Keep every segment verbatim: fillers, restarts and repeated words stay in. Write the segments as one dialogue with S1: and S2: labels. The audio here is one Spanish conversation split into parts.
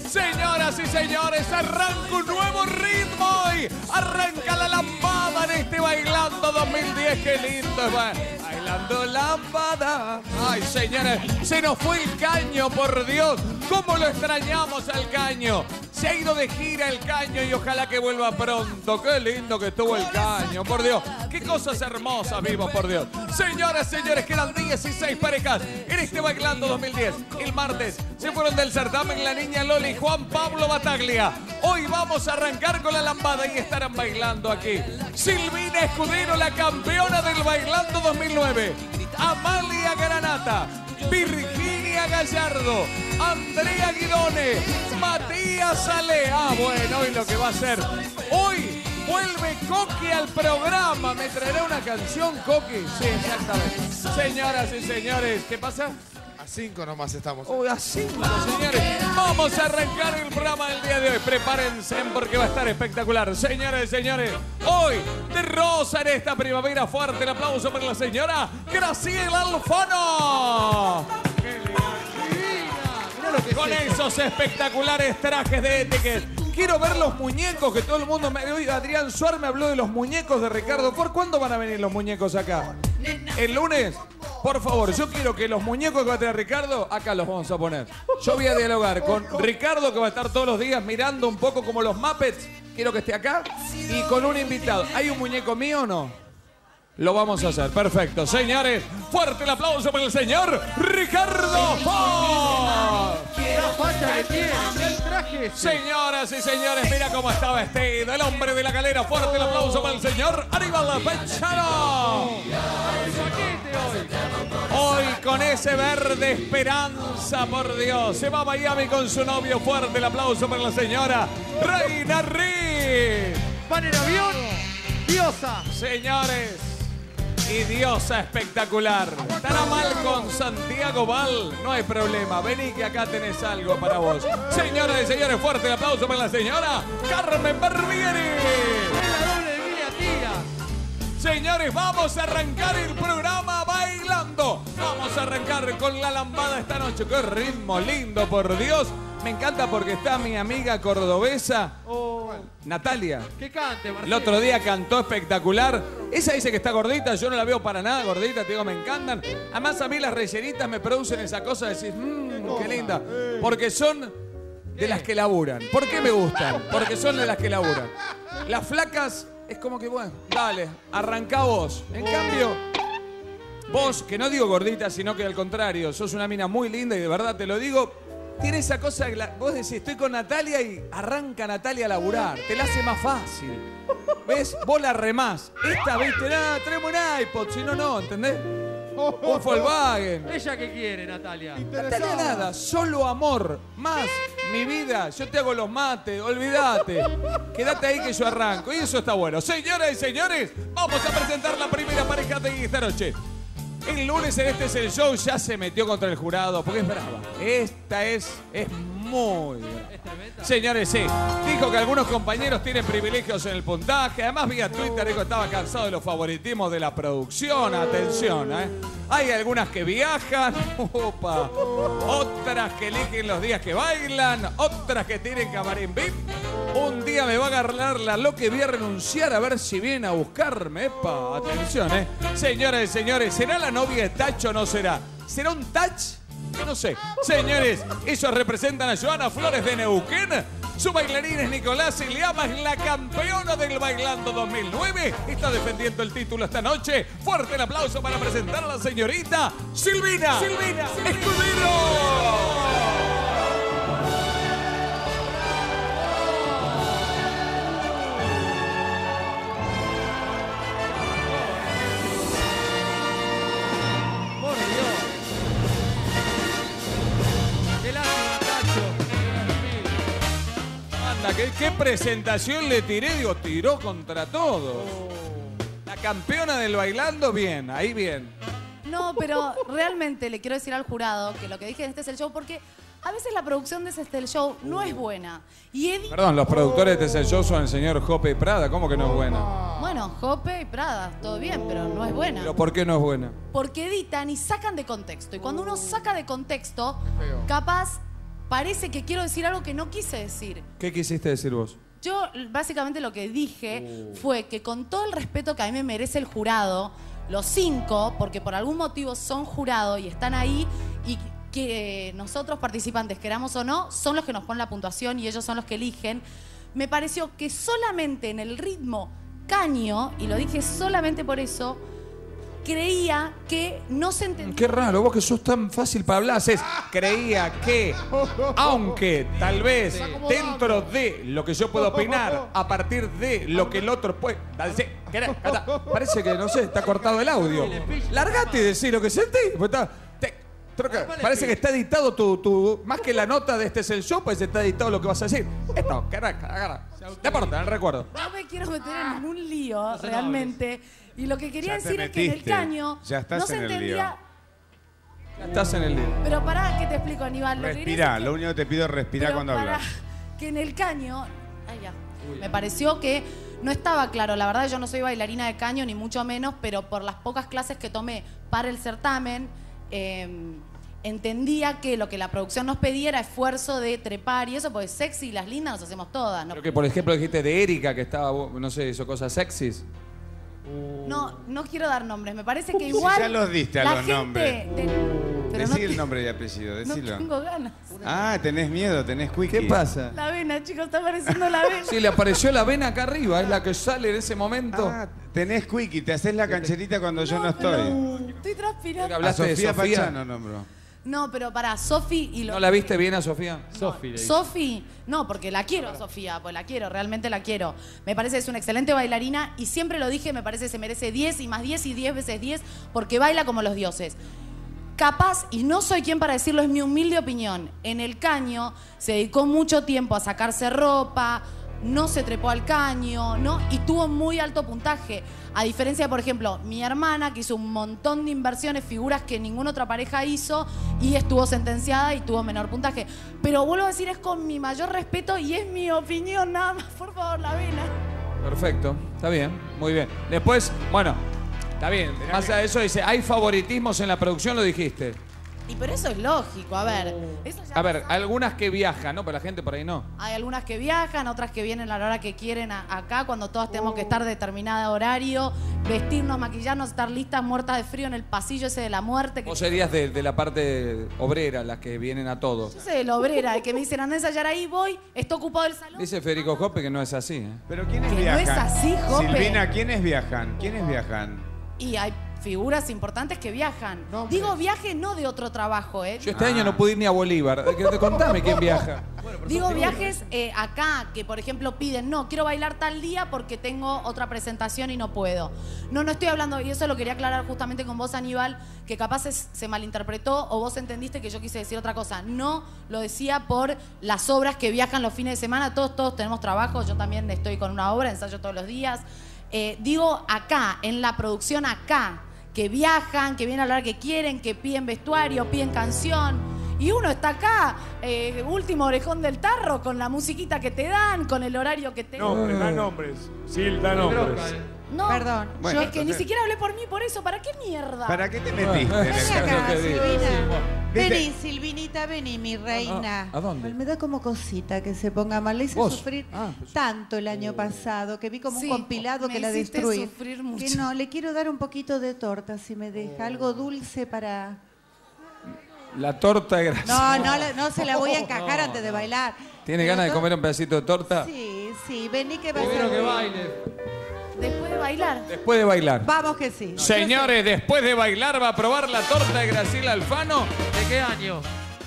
S1: Señoras y señores, arranca un nuevo ritmo y arranca la lambada en este Bailando dos mil diez. ¡Qué lindo es Bailando Lambada! Ay, señores, se nos fue el Caño, por Dios. ¿Cómo lo extrañamos al Caño? Se ha ido de gira el Caño y ojalá que vuelva pronto. ¡Qué lindo que estuvo el Caño, por Dios! ¡Qué cosas hermosas vimos, por Dios! Señoras y señores, quedan dieciséis parejas en este Bailando dos mil diez. El martes se fueron del certamen la niña Lola y Juan Pablo Bataglia. Hoy vamos a arrancar con la lambada y estarán bailando aquí Silvina Escudero, la campeona del Bailando dos mil nueve. Amalia Granata, Virginia Gallardo, Andrea Guidone, Matías Ale. Ah, bueno, hoy lo que va a ser. Hoy vuelve Coqui al programa. ¿Me traerá una canción, Coqui? Sí, exactamente. Señoras y señores, ¿qué pasa?
S2: A cinco nomás estamos.
S1: Oh, a cinco, señores. Vamos a arrancar el programa del día de hoy. Prepárense porque va a estar espectacular. Señoras y señores, hoy de rosa en esta primavera. Fuerte el aplauso para la señora Graciela Alfano. Con esos espectaculares trajes de etiqueta. Quiero ver los muñecos que todo el mundo me... Hoy Adrián Suárez me habló de los muñecos de Ricardo. ¿Por cuándo van a venir los muñecos acá? ¿El lunes? Por favor, yo quiero que los muñecos que va a traer Ricardo, acá los vamos a poner. Yo voy a dialogar con Ricardo, que va a estar todos los días mirando un poco como los Muppets. Quiero que esté acá. Y con un invitado. ¿Hay un muñeco mío o no? Lo vamos a hacer. Perfecto. Señores, fuerte el aplauso para el señor Ricardo Ford. Señoras y señores, mira cómo está vestido el hombre de la galera. Fuerte el aplauso para el señor Aníbal Pechano. Hoy con ese verde esperanza, por Dios. Se va a Miami con su novio. Fuerte el aplauso para la señora Reina Riz.
S3: Van en avión, diosa.
S1: Señores, y diosa espectacular. ¿Estará mal con Santiago Val? No hay problema. Vení que acá tenés algo para vos. Señoras y señores, fuerte el aplauso para la señora Carmen Barbieri. Señores, vamos a arrancar el programa bailando. Vamos a arrancar con la lambada esta noche. ¡Qué ritmo lindo, por Dios! Me encanta porque está mi amiga cordobesa, oh, Natalia.
S3: Que cante, Marcelo.
S1: El otro día cantó espectacular. Esa dice que está gordita, yo no la veo para nada gordita, te digo, me encantan. Además, a mí las rellenitas me producen esa cosa de decir, mmm, qué linda. Porque son de las que laburan. ¿Por qué me gustan? Porque son de las que laburan. Las flacas... Es como que, bueno, dale, arrancá vos. En cambio, vos, que no digo gordita, sino que al contrario, sos una mina muy linda y de verdad te lo digo, tiene esa cosa, que la, vos decís, estoy con Natalia y arranca Natalia a laburar. Te la hace más fácil. ¿Ves? Vos la remás. Esta, viste, nada, traemos un iPod, si no, no, ¿entendés? Un Volkswagen.
S3: ¿Ella qué quiere, Natalia?
S1: Natalia nada, solo amor. Más mi vida, yo te hago los mates, olvídate. Quédate ahí que yo arranco. Y eso está bueno. Señoras y señores, vamos a presentar la primera pareja de esta noche. El lunes en Este Es El Show ya se metió contra el jurado porque es brava. Esta es, es muy brava. ¿Es tremenda? Señores, sí. Dijo que algunos compañeros tienen privilegios en el puntaje. Además, vía Twitter dijo que estaba cansado de los favoritismos de la producción. Atención, ¿eh? Hay algunas que viajan, opa. Otras que eligen los días que bailan. Otras que tienen camarín V I P. Un día me va a agarrar la loca y voy a renunciar a ver si viene a buscarme. Epa, atención, ¿eh? Señoras y señores, ¿será la novia de Tacho o no será? ¿Será un Tach? No sé. Señores, ellos representan a Joana Flores de Neuquén. Su bailarín es Nicolás Iliama, es la campeona del Bailando dos mil nueve. Está defendiendo el título esta noche. Fuerte el aplauso para presentar a la señorita Silvina. Silvina Escudero. ¿Qué, ¿Qué presentación le tiré? Digo, tiró contra todos. Oh. La campeona del Bailando, bien, ahí bien.
S4: No, pero realmente le quiero decir al jurado que lo que dije en Este Es El Show, porque a veces la producción de Este Es El Show no es buena. Y Eddie...
S1: Perdón, los productores de Este Es El Show son el señor Jope y Prada. ¿Cómo que no es buena?
S4: Bueno, Jope y Prada, todo bien, pero no es buena.
S1: ¿Pero por qué no es buena?
S4: Porque editan y sacan de contexto. Y cuando uno saca de contexto, capaz parece que quiero decir algo que no quise decir.
S1: ¿Qué quisiste decir vos?
S4: Yo básicamente lo que dije uh. fue que con todo el respeto que a mí me merece el jurado, los cinco, porque por algún motivo son jurado y están ahí y que nosotros participantes, queramos o no, son los que nos ponen la puntuación y ellos son los que eligen. Me pareció que solamente en el ritmo caño, y lo dije solamente por eso, creía que no se entendía.
S1: Qué raro, vos que sos tan fácil para hablar, es creía que, aunque tal vez dentro de lo que yo puedo opinar, a partir de lo que el otro puede... Parece que, no sé, está cortado el audio. Largate y decí lo que sentís. Parece que está editado tu, tu... Más que la nota de este es el show, pues está editado lo que vas a decir. Esto, caraca, caraca. De aporta, el recuerdo.
S4: No me quiero meter en ningún lío, realmente. Y lo que quería
S2: Ya te
S4: decir es que en el
S2: metiste.
S4: caño
S2: Ya estás
S4: no se
S2: en el
S4: entendía...
S1: Ya estás en el lío.
S4: Pero pará, que te explico, Aníbal. Lo que quería
S2: Respirá,
S4: decir
S2: lo único que te pido es respirar
S4: Pero
S2: cuando
S4: pará,
S2: hablas.
S4: que en el caño... Ay, ya. Me pareció que no estaba claro. La verdad, yo no soy bailarina de caño, ni mucho menos, pero por las pocas clases que tomé para el certamen... Eh, entendía que lo que la producción nos pedía era esfuerzo de trepar y eso, porque sexy y las lindas nos hacemos todas. ¿No?
S1: Creo que, por ejemplo, dijiste de Erika, que estaba, no sé, hizo cosas sexys.
S4: No, no quiero dar nombres. Me parece que igual...
S2: Si ya los diste a
S4: la
S2: los
S4: gente
S2: nombres.
S4: de- pero
S2: Decí
S4: no,
S2: el nombre y apellido,
S4: no
S2: decilo.
S4: tengo ganas.
S2: Ah, tenés miedo, tenés quickie.
S1: ¿Qué pasa?
S4: La vena, chicos, está apareciendo la vena.
S1: Sí, le apareció la vena acá arriba, es la que sale en ese momento.
S2: Ah, tenés quickie, te haces la cancherita cuando yo no
S4: pero
S2: estoy.
S4: Estoy transpirando.
S2: A
S1: Hablaste de
S2: Sofía
S1: Sofía.
S2: Pachano nombro.
S4: No, pero para Sofi y lo...
S1: ¿No la viste bien a Sofía?
S3: Sofi le dice.
S4: Sofi, no, porque la quiero, Sofía, pues la quiero, realmente la quiero. Me parece que es una excelente bailarina y siempre lo dije, me parece que se merece diez y más diez y diez veces diez porque baila como los dioses. Capaz, y no soy quien para decirlo, es mi humilde opinión, en el caño se dedicó mucho tiempo a sacarse ropa, no se trepó al caño, ¿no? Y tuvo muy alto puntaje. A diferencia de, por ejemplo, mi hermana, que hizo un montón de inversiones, figuras que ninguna otra pareja hizo, y estuvo sentenciada y tuvo menor puntaje. Pero vuelvo a decir, es con mi mayor respeto y es mi opinión, nada más. Por favor, la vena.
S1: Perfecto, está bien, muy bien. Después, bueno, está bien. Más allá de eso, dice, hay favoritismos en la producción, lo dijiste.
S4: Y pero eso es lógico, a ver. Eso ya
S1: A ver,
S4: pasa.
S1: algunas que viajan, ¿no? Pero la gente por ahí no.
S4: Hay algunas que viajan, otras que vienen a la hora que quieren a- acá, cuando todas tenemos que estar determinado horario, vestirnos, maquillarnos, estar listas, muertas de frío en el pasillo ese de la muerte. Que
S1: Vos serías de, de la parte obrera, las que vienen a todo.
S4: yo sé de la obrera, de que me dicen, anda a ensayar ahí, voy, está ocupado el salón.
S1: Dice Federico Jope que no es así, ¿eh?
S2: Pero ¿quiénes
S4: Que no
S2: viajan?
S4: es así, Jope.
S2: Silvina, ¿quiénes viajan? ¿Quiénes viajan?
S4: Y hay figuras importantes que viajan. Digo viaje no de otro trabajo, ¿eh?
S1: Yo este año no pude ir ni a Bolívar. Que- Contame quién viaja.
S4: Digo viajes eh, acá, que por ejemplo piden, no, quiero bailar tal día porque tengo otra presentación y no puedo. No, no estoy hablando, y eso lo quería aclarar justamente con vos, Aníbal, que capaz es- se malinterpretó o vos entendiste que yo quise decir otra cosa. No, lo decía por las obras que viajan los fines de semana. Todos, todos tenemos trabajo, yo también estoy con una obra, ensayo todos los días. Eh, digo acá, en la producción acá, que viajan, que vienen a hablar que quieren, que piden vestuario, piden canción. Y uno está acá, eh, último orejón del tarro, con la musiquita que te dan, con el horario que te dan.
S5: Nombres, da nombres. Sil, da
S3: Bronca,
S5: nombres.
S3: eh.
S4: No,
S6: Perdón.
S2: Bueno,
S4: es que ni
S2: entonces-
S4: siquiera hablé por mí, por eso. ¿Para qué mierda?
S2: ¿Para qué te metiste? en
S6: Vení
S2: el-
S6: acá,
S1: que digo.
S6: Silvina.
S2: ¿Viste?
S6: Vení, Silvinita, vení, mi reina.
S1: ¿A dónde?
S6: Ay, me da como cosita que se ponga mal. Le hice
S1: ¿Vos?
S6: sufrir
S1: Ah, pues-
S6: tanto el año pasado que vi como
S4: Sí,
S6: un compilado
S4: me
S6: que la
S4: hiciste
S6: destruí.
S4: sufrir mucho.
S6: Que no, le quiero dar un poquito de torta si me deja. Algo dulce para...
S1: La torta de grasa.
S6: No, no, la- no se la voy a encajar antes de bailar.
S1: ¿Tiene
S6: Pero
S1: ganas de
S6: to-
S1: comer un pedacito de torta?
S6: Sí, sí, vení que vas
S3: Primero
S6: a
S3: que
S6: ver.
S3: baile.
S4: Después de bailar.
S1: Después de bailar.
S6: Vamos que sí.
S1: Señores, después de bailar va a probar la torta de Graciela Alfano.
S3: ¿De qué año?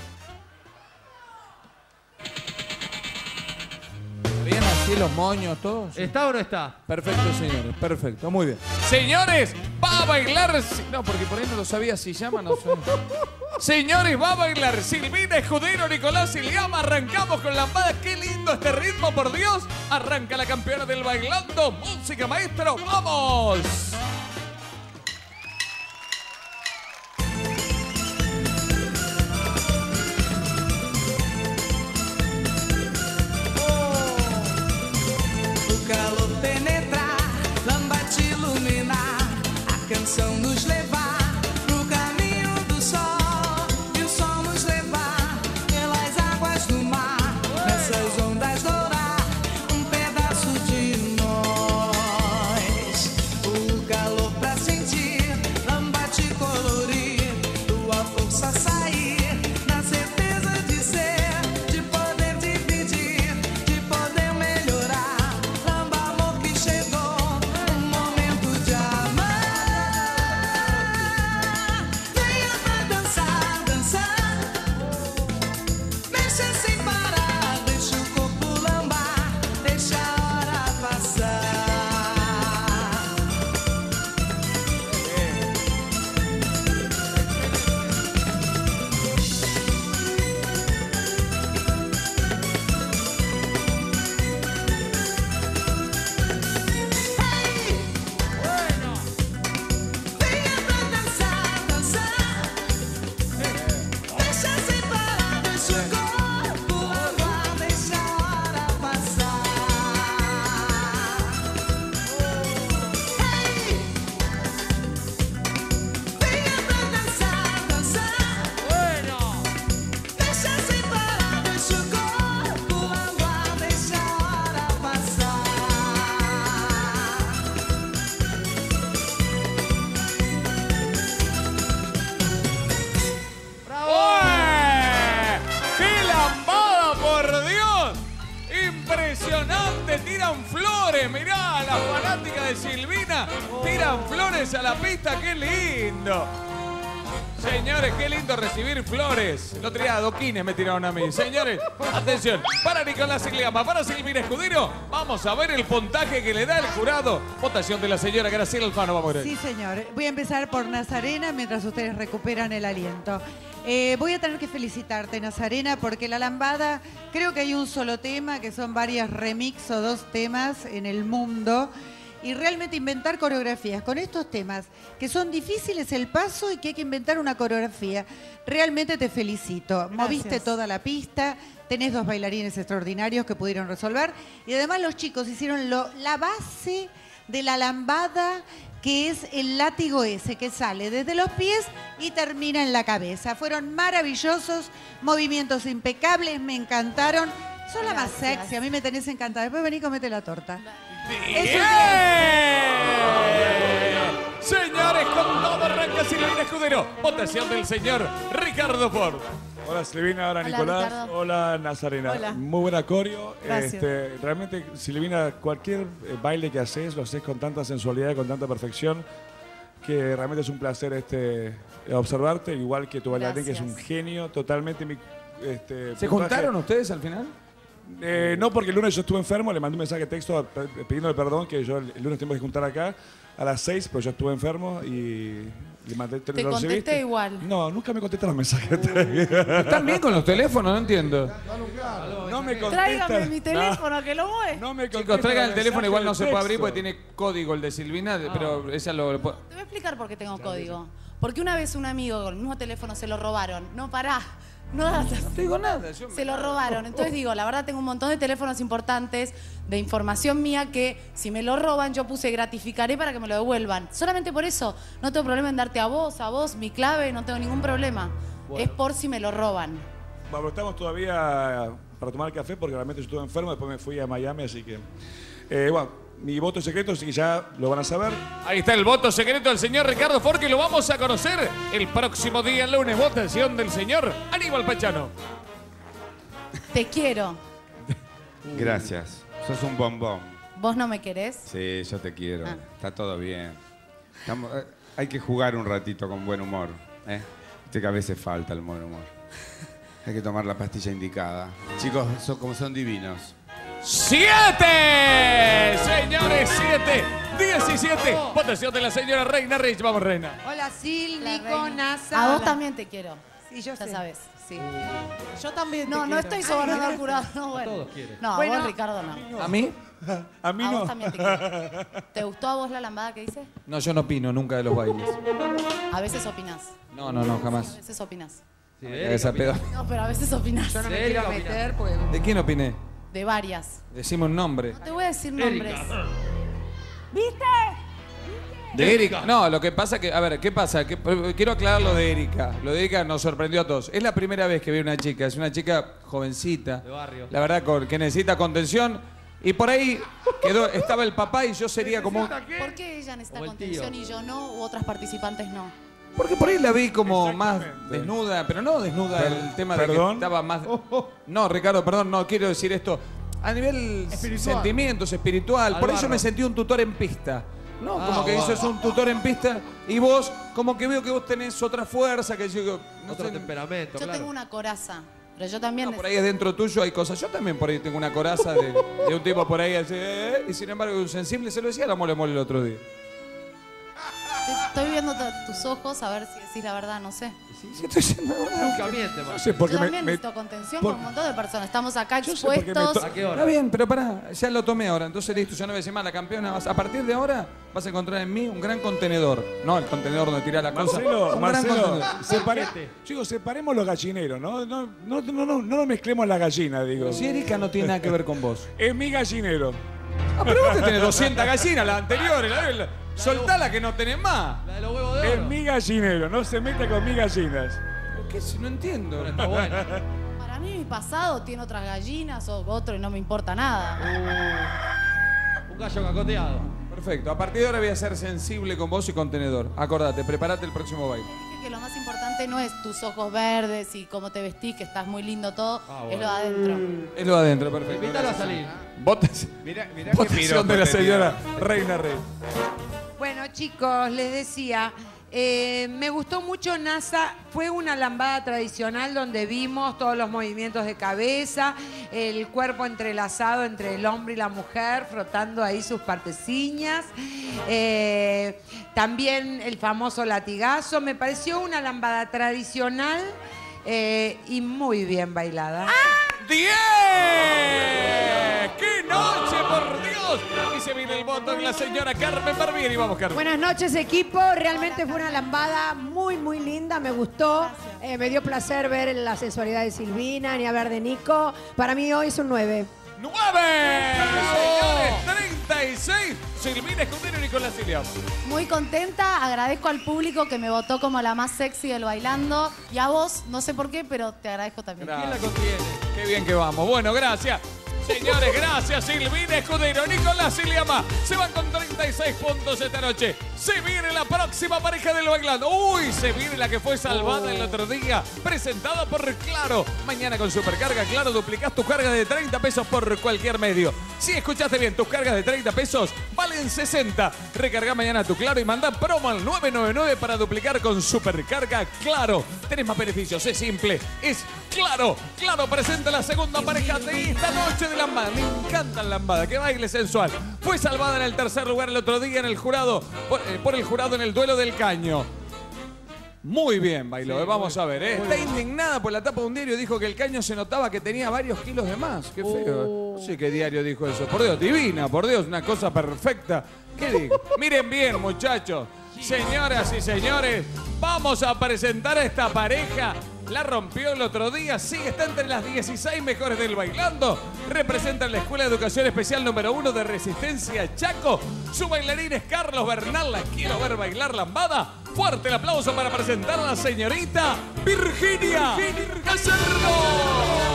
S1: ¿Bien así los moños, todos?
S3: ¿Está o no está?
S1: Perfecto, señores. Perfecto, muy bien. Señores, va a bailar... si- No, porque por ahí no lo sabía si llama, no sé. Señores, va a bailar Silvina Escudero, Nicolás Iliama. Arrancamos con la lambada. Qué lindo este ritmo, por Dios. Arranca la campeona del bailando. Música, maestro. ¡Vamos!
S7: O calor penetrar, lamba te iluminar, a canção nos levar pro caminho do sol, e o sol nos levar pelas águas
S1: Impresionante, tiran flores, mirá, la fanática de Silvina tiran flores a la pista, qué lindo. Señores, qué lindo recibir flores. El otro día adoquines me tiraron a mí. Señores, atención, para Nicolás Igliama, para Silvina Escudero, vamos a ver el puntaje que le da el jurado. Votación de la señora Graciela Alfano, vamos a ver.
S6: Sí, señor. Voy a empezar por Nazarena mientras ustedes recuperan el aliento. Eh, voy a tener que felicitarte, Nazarena, porque la lambada, creo que hay un solo tema, que son varias remix o dos temas en el mundo. Y realmente inventar coreografías con estos temas, que son difíciles el paso y que hay que inventar una coreografía. Realmente te felicito. Gracias. Moviste toda la pista, tenés dos bailarines extraordinarios que pudieron resolver. Y además los chicos hicieron lo, la base de la lambada, que es el látigo ese, que sale desde los pies y termina en la cabeza. Fueron maravillosos, movimientos impecables, me encantaron. Sos la más sexy, a mí me tenés encantada. Después vení y comete la torta.
S1: ¡Bien! Señores, con todo arranca Silvina Escudero. Votación del señor Ricardo Ford.
S5: Hola Silvina, hola,
S4: Hola,
S5: Nicolás,
S4: Ricardo.
S5: hola Nazarena.
S6: Hola.
S5: Muy buena coreo.
S6: Gracias.
S5: Este, realmente, Silvina, cualquier eh, baile que haces, lo haces con tanta sensualidad y con tanta perfección, que realmente es un placer este, observarte, igual que tu bailarín, que es un
S4: Gracias.
S5: genio, totalmente. Mi, este,
S1: ¿Se
S5: puntaje-
S1: juntaron ustedes al final?
S5: Eh, no, porque el lunes yo estuve enfermo, le mandé un mensaje de texto pe- pidiéndole perdón, que yo el el lunes tengo que juntar acá a las seis, pero yo estuve enfermo y le mandé...
S4: Te
S5: ¿lo
S4: contesté
S5: recibiste?
S4: igual.
S5: No, nunca me contestan los mensajes.
S1: ¿Están bien con los teléfonos? No entiendo.
S5: No me contestan.
S4: Tráigame mi teléfono, que lo mueve.
S5: No, no me
S1: Chicos,
S5: contestan
S1: traigan el
S5: los
S1: teléfono,
S5: mensajes
S1: igual no
S5: de
S1: se puede abrir
S5: texto.
S1: porque tiene código el de Silvina, pero ella lo... lo puede-
S4: Te voy a explicar por qué tengo código. Porque una vez un amigo con el mismo teléfono se lo robaron. No, pará. No,
S1: No te digo nada. yo me-
S4: se lo robaron. Entonces digo, la verdad tengo un montón de teléfonos importantes de información mía que si me lo roban yo puse gratificaré para que me lo devuelvan. Solamente por eso. No tengo problema en darte a vos, a vos, mi clave, no tengo ningún problema. Es por si me lo roban.
S5: Bueno, estamos todavía para tomar café porque realmente yo estuve enfermo, después me fui a Miami, así que... Eh, bueno, mi voto es secreto, así que ya lo van a saber.
S1: Ahí está el voto secreto del señor Ricardo Ford, que lo vamos a conocer el próximo día, el lunes. Votación del señor Aníbal Pachano.
S4: Te quiero.
S2: Gracias. Sos un bombón.
S4: ¿Vos no me querés?
S2: Sí, yo te quiero.
S4: Ah.
S2: Está todo bien. Estamos- eh, hay que jugar un ratito con buen humor. ¿eh? Viste que a veces falta el buen humor. Hay que tomar la pastilla indicada. Chicos, son, como son divinos.
S1: ¡Siete! Señores, siete. diecisiete. Votación de la señora Reina Reyes. Vamos, Reina.
S6: Hola, Sil,
S4: La
S6: Nico,
S4: reina.
S6: Nasa.
S4: A vos
S6: Hola.
S4: también te quiero.
S6: Sí, yo
S4: Ya
S6: sé.
S4: sabes.
S6: Sí. Yo también
S4: No, no estoy sobornando al jurado. No, bueno.
S3: todos quieren.
S4: No, a
S6: Bueno,
S4: vos, Ricardo, no.
S1: ¿A mí?
S5: A mí
S4: A
S5: no.
S4: vos también te quiero. ¿Te gustó a vos la lambada que hice?
S1: No, yo no opino nunca de los bailes.
S4: A veces opinás.
S1: No, no, no,
S4: A
S1: jamás.
S4: veces opinás.
S3: Sí,
S1: Me
S3: de
S1: cagues a
S3: Erika,
S1: pedo.
S4: No, pero a veces opinás.
S6: Yo no me
S3: Erika
S6: quiero
S3: opina.
S6: meter porque...
S1: ¿De quién opiné?
S4: De varias.
S1: Decime un nombre.
S4: No te voy a decir nombres.
S1: ¿De Erika? No, lo que pasa que, a ver, ¿qué pasa? Que, eh, quiero aclarar lo de Erika. Lo de Erika nos sorprendió a todos. Es la primera vez que veo una chica, es una chica jovencita.
S3: De barrio.
S1: La verdad, con- que necesita contención. Y por ahí quedó, estaba el papá y yo sería como... un-
S4: ¿Por qué ella necesita
S3: O el
S4: contención
S3: tío.
S4: y yo no, u otras participantes no?
S1: Porque por ahí la vi como más
S5: Exactamente.
S1: desnuda, pero no desnuda
S5: Per-
S1: el tema de que
S5: ¿Perdón?
S1: estaba más... No, Ricardo, perdón, no quiero decir esto. A nivel
S3: Espiritual.
S1: sentimientos, espiritual.
S3: Al
S1: Por eso
S3: barro.
S1: me sentí un tutor en pista. No,
S3: Ah,
S1: como que
S3: wow.
S1: sos un tutor en pista y vos, como que veo que vos tenés otra fuerza, que yo... No
S3: Otro
S1: sé,
S3: temperamento,
S4: Yo
S3: claro.
S4: tengo una coraza, pero yo también...
S1: no, por ahí adentro tuyo hay cosas. Yo también por ahí tengo una coraza de, de un tipo por ahí así, eh, y sin embargo un sensible, se lo decía a la mole mole el otro día.
S4: Estoy viendo t- tus ojos a ver si decís la verdad, no sé.
S1: Sí, sí, estoy diciendo la verdad.
S3: Nunca miente,
S5: No
S3: man.
S5: sé, porque
S4: yo
S5: me,
S4: también
S5: me-
S4: necesito contención
S5: por-
S4: con un montón de personas. Estamos acá
S5: Yo sé porque me
S4: expuestos.
S5: to-
S3: ¿A qué hora?
S1: Está bien, pero pará, ya lo tomé ahora, entonces listo, ya no voy a decir más la campeona. vas- A partir de ahora vas a encontrar en mí un gran contenedor. No el contenedor donde tirar las cosas.
S5: Marcelo,
S1: un gran
S5: Marcelo,
S1: contenedor.
S5: separe- chicos, separemos los gallineros, ¿no? No, no, no, no, no nos mezclemos la gallina, digo.
S1: Si Erika no tiene nada que ver con vos.
S5: Es mi gallinero.
S1: Ah, pero vos que tenés doscientas gallinas, las anteriores. La, la, soltala que no tenés más.
S3: La de los huevos de
S5: Es
S3: oro.
S5: mi gallinero, no se meta con mis gallinas.
S1: ¿Por qué? Si no entiendo.
S3: Pero está bueno.
S4: Para mí mi pasado tiene otras gallinas o otro y no me importa nada.
S3: Un gallo cacoteado.
S1: Perfecto, a partir de ahora voy a ser sensible con vos y contenedor. Acordate, prepárate el próximo baile.
S4: Dije que lo más importante no es tus ojos verdes y cómo te vestís, que estás muy lindo todo,
S1: Ah,
S4: es
S1: bueno.
S4: lo de adentro.
S1: Es lo de adentro, perfecto.
S3: Invítalo a salir.
S1: Votes.
S2: Mirá, mirá qué
S1: Votación
S2: piropo
S1: de la
S2: te
S1: señora
S2: tiró.
S1: Reina Rey.
S8: Bueno, chicos, les decía, eh, me gustó mucho NASA. Fue una lambada tradicional donde vimos todos los movimientos de cabeza, el cuerpo entrelazado entre el hombre y la mujer, frotando ahí sus parteciñas. Eh, también el famoso latigazo. Me pareció una lambada tradicional eh, y muy bien bailada.
S1: ¡Diez! ¡Qué noche, por Dios! Y se viene el voto de la señora Carmen Barbieri. Vamos, Carmen.
S9: Buenas noches, equipo. Realmente fue una lambada muy, muy linda. Me gustó. Eh, me dio placer ver la sensualidad de Silvina, ni hablar de Nico. Para mí hoy es un nueve.
S1: ¡Nueve! Señores, treinta y seis. Silvina Escudero y Nicolás Silvia.
S4: Muy contenta, agradezco al público que me votó como la más sexy del bailando. Y a vos, no sé por qué, pero te agradezco también.
S3: ¿Quién la contiene?
S1: Qué bien que vamos. Bueno, gracias. Señores, gracias Silvina Escudero, Nicolás Iliama. Se van con treinta y seis puntos esta noche. Se viene la próxima pareja del bailando. Uy, se viene la que fue salvada el otro día. Presentada por Claro. Mañana con Supercarga Claro duplicás tus cargas de treinta pesos por cualquier medio. Si escuchaste bien, tus cargas de treinta pesos valen sesenta. Recarga mañana tu Claro y manda promo al nueve nueve nueve para duplicar con Supercarga Claro. Tenés más beneficios, es simple, es Claro. Claro presenta la segunda pareja de esta noche de lambada. Me encanta la lambada, que baile sensual. Fue salvada en el tercer lugar el otro día en el jurado, por, eh, por el jurado en el duelo del caño. Muy bien bailó,
S3: Sí,
S1: eh, vamos
S3: muy-
S1: a ver. Eh.
S3: muy
S1: Está
S3: bien.
S1: indignada por la tapa de un diario. Dijo que el caño se notaba que tenía varios kilos de más. Qué feo.
S3: Oh.
S1: No sé qué diario dijo eso. Por Dios, divina, por Dios, una cosa perfecta. ¿Qué digo? Miren bien, muchachos. Señoras y señores, vamos a presentar a esta pareja. La rompió el otro día, sigue, está entre las dieciséis mejores del bailando. Representa la Escuela de Educación Especial número uno de Resistencia Chaco. Su bailarín es Carlos Bernal. La quiero ver bailar lambada. Fuerte el aplauso para presentar a la señorita Virginia Gallardo.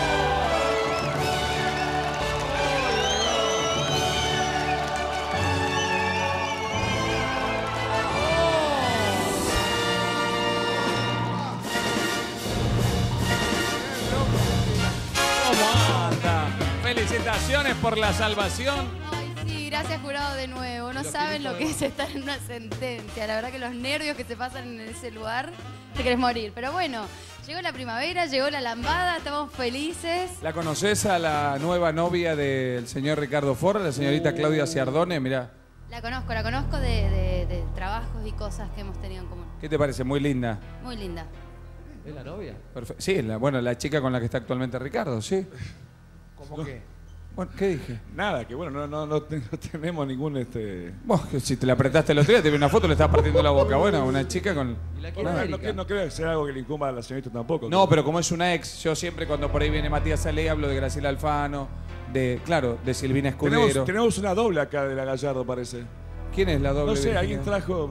S1: ¿Cómo anda? Felicitaciones por la salvación.
S10: Ay, sí, gracias jurado de nuevo. No saben lo que es estar en una sentencia. La verdad que los nervios que se pasan en ese lugar, te querés morir. Pero bueno, llegó la primavera, llegó la lambada, estamos felices.
S1: ¿La conoces a la nueva novia del señor Ricardo Forra, la señorita Claudia Ciardone? Mirá,
S10: La conozco, la conozco de, de- de trabajos y cosas que hemos tenido en común.
S1: ¿qué te parece? Muy linda.
S10: Muy linda.
S3: ¿Es la novia?
S1: Perfe- Sí, la, bueno, la chica con la que está actualmente Ricardo, sí.
S3: ¿Cómo qué?
S1: Bueno, ¿qué dije?
S5: Nada, que bueno, no, no, no, te- no tenemos ningún este.
S1: Vos, que si te la apretaste el otro día, te vi una foto, le estabas partiendo la boca. Bueno, una chica con...
S3: ¿Y la
S5: No,
S3: quiere
S5: no,
S3: Erika?
S5: creo- no creo que sea algo que le incumba a la señorita tampoco.
S1: No, pero como es una ex, yo siempre cuando por ahí viene Matías Ale hablo de Graciela Alfano, de, claro, de Silvina Escudero.
S5: tenemos, tenemos una doble acá de la Gallardo, parece.
S1: ¿Quién es la doble?
S5: No sé,
S1: Virginia?
S5: alguien trajo.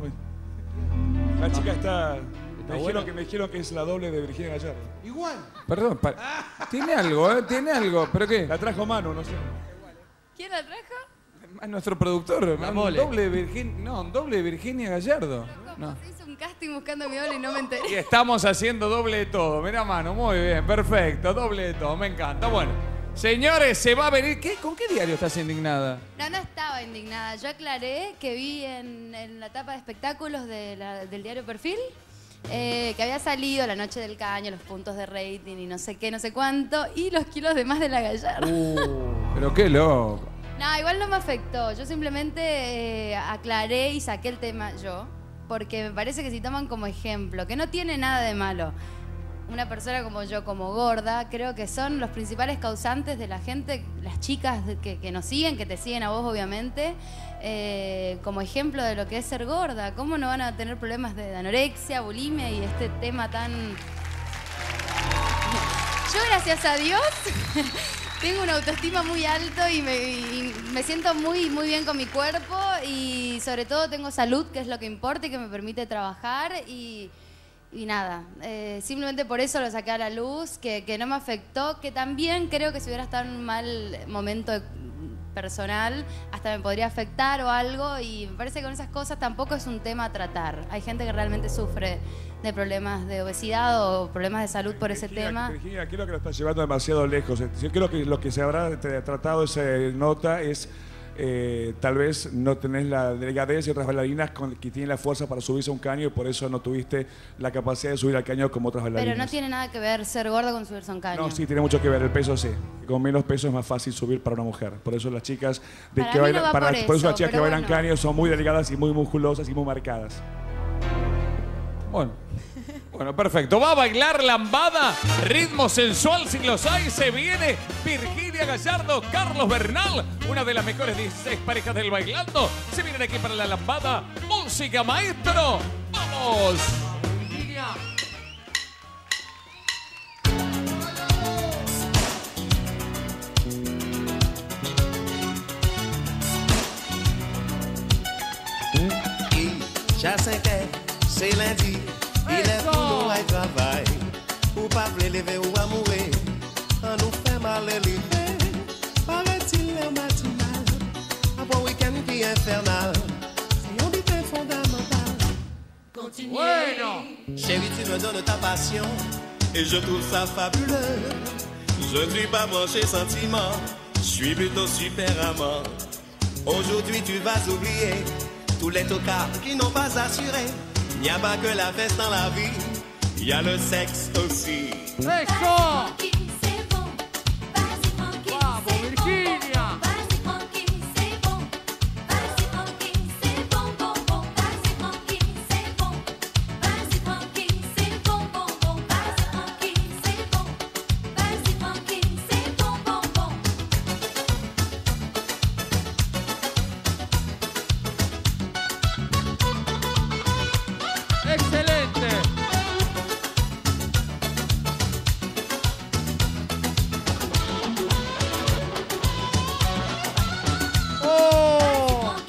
S5: La chica está. Me
S3: buena.
S5: dijeron, que, me dijeron que es la doble de Virginia Gallardo.
S3: Igual.
S1: Perdón, pa- tiene algo, ¿eh? Tiene algo, ¿pero qué?
S5: La trajo Manu, no sé.
S10: ¿Quién la trajo?
S1: Es nuestro productor,
S3: La
S1: un
S3: mole.
S1: doble de Virginia, no, un doble de Virginia Gallardo. No.
S10: Se hizo un casting buscando mi doble y no me
S1: Y
S10: enteré.
S1: estamos haciendo doble de todo. Mirá, mano, muy bien, perfecto, doble de todo, me encanta. Bueno, señores, se va a venir. ¿Qué? ¿Con qué diario estás indignada?
S10: No, no estaba indignada. Yo aclaré que vi en, en la etapa de espectáculos de la- del diario Perfil eh, que había salido la noche del caño, los puntos de rating y no sé qué, no sé cuánto, y los kilos de más de la Gallardo.
S1: Pero qué loco.
S10: No, igual no me afectó. Yo simplemente eh, aclaré y saqué el tema yo, porque me parece que si toman como ejemplo, que no tiene nada de malo, una persona como yo, como gorda, creo que son los principales causantes de la gente, las chicas de- que, que nos siguen, que te siguen a vos obviamente, eh, como ejemplo de lo que es ser gorda. ¿Cómo no van a tener problemas de anorexia, bulimia y este tema tan... Yo, gracias a Dios, tengo una autoestima muy alto y me, y me siento muy, muy bien con mi cuerpo y sobre todo tengo salud, que es lo que importa y que me permite trabajar y, y nada, eh, simplemente por eso lo saqué a la luz, que, que no me afectó, que también creo que si hubiera estado en un mal momento personal, hasta me podría afectar o algo, y me parece que con esas cosas tampoco es un tema a tratar. Hay gente que realmente sufre de problemas de obesidad o problemas de salud por ese
S5: Virginia,
S10: tema.
S5: Virginia, creo que lo estás llevando demasiado lejos. Yo creo que lo que se habrá tratado esa nota es eh, tal vez no tenés la delgadez y otras bailarinas con, que tienen la fuerza para subirse a un caño y por eso no tuviste la capacidad de subir al caño como otras bailarinas.
S10: Pero no tiene nada que ver ser gorda con subirse a un caño.
S5: No, sí, tiene mucho que ver. El peso sí. Con menos peso es más fácil subir para una mujer. Por eso las chicas de
S10: Para
S5: que
S10: mí no
S5: bailan,
S10: va
S5: para,
S10: por
S5: por eso
S10: eso,
S5: las chicas que
S10: pero
S5: bailan
S10: bueno.
S5: caño son muy delgadas y muy musculosas y muy marcadas.
S1: Bueno. Bueno, perfecto. Va a bailar lambada, ritmo sensual, si los hay, se viene Virginia Gallardo, Carlos Bernal, una de las mejores dieciséis parejas del bailando. Se vienen aquí para la lambada. Música, maestro. ¡Vamos!
S3: Virginia.
S11: Já cinq heures, c'est lundi, il est pour nous à travail. Ou pas vle lever ou amourer, on nous fait mal élever. Paraît-il le matinal, avant week-end qui est infernal. Si on dit c'est fondamental, continue.
S3: Bueno.
S11: Chérie, tu me donnes ta passion, et je trouve ça fabuleux. Je ne suis pas branché sentiment, je suis plutôt super amant. Aujourd'hui tu vas oublier tous les tocards qui n'ont pas assuré. Il n'y a pas que la fête dans la vie, il y a le sexe aussi.
S3: Eso. Vamos, Virginia. Excelente. Oh.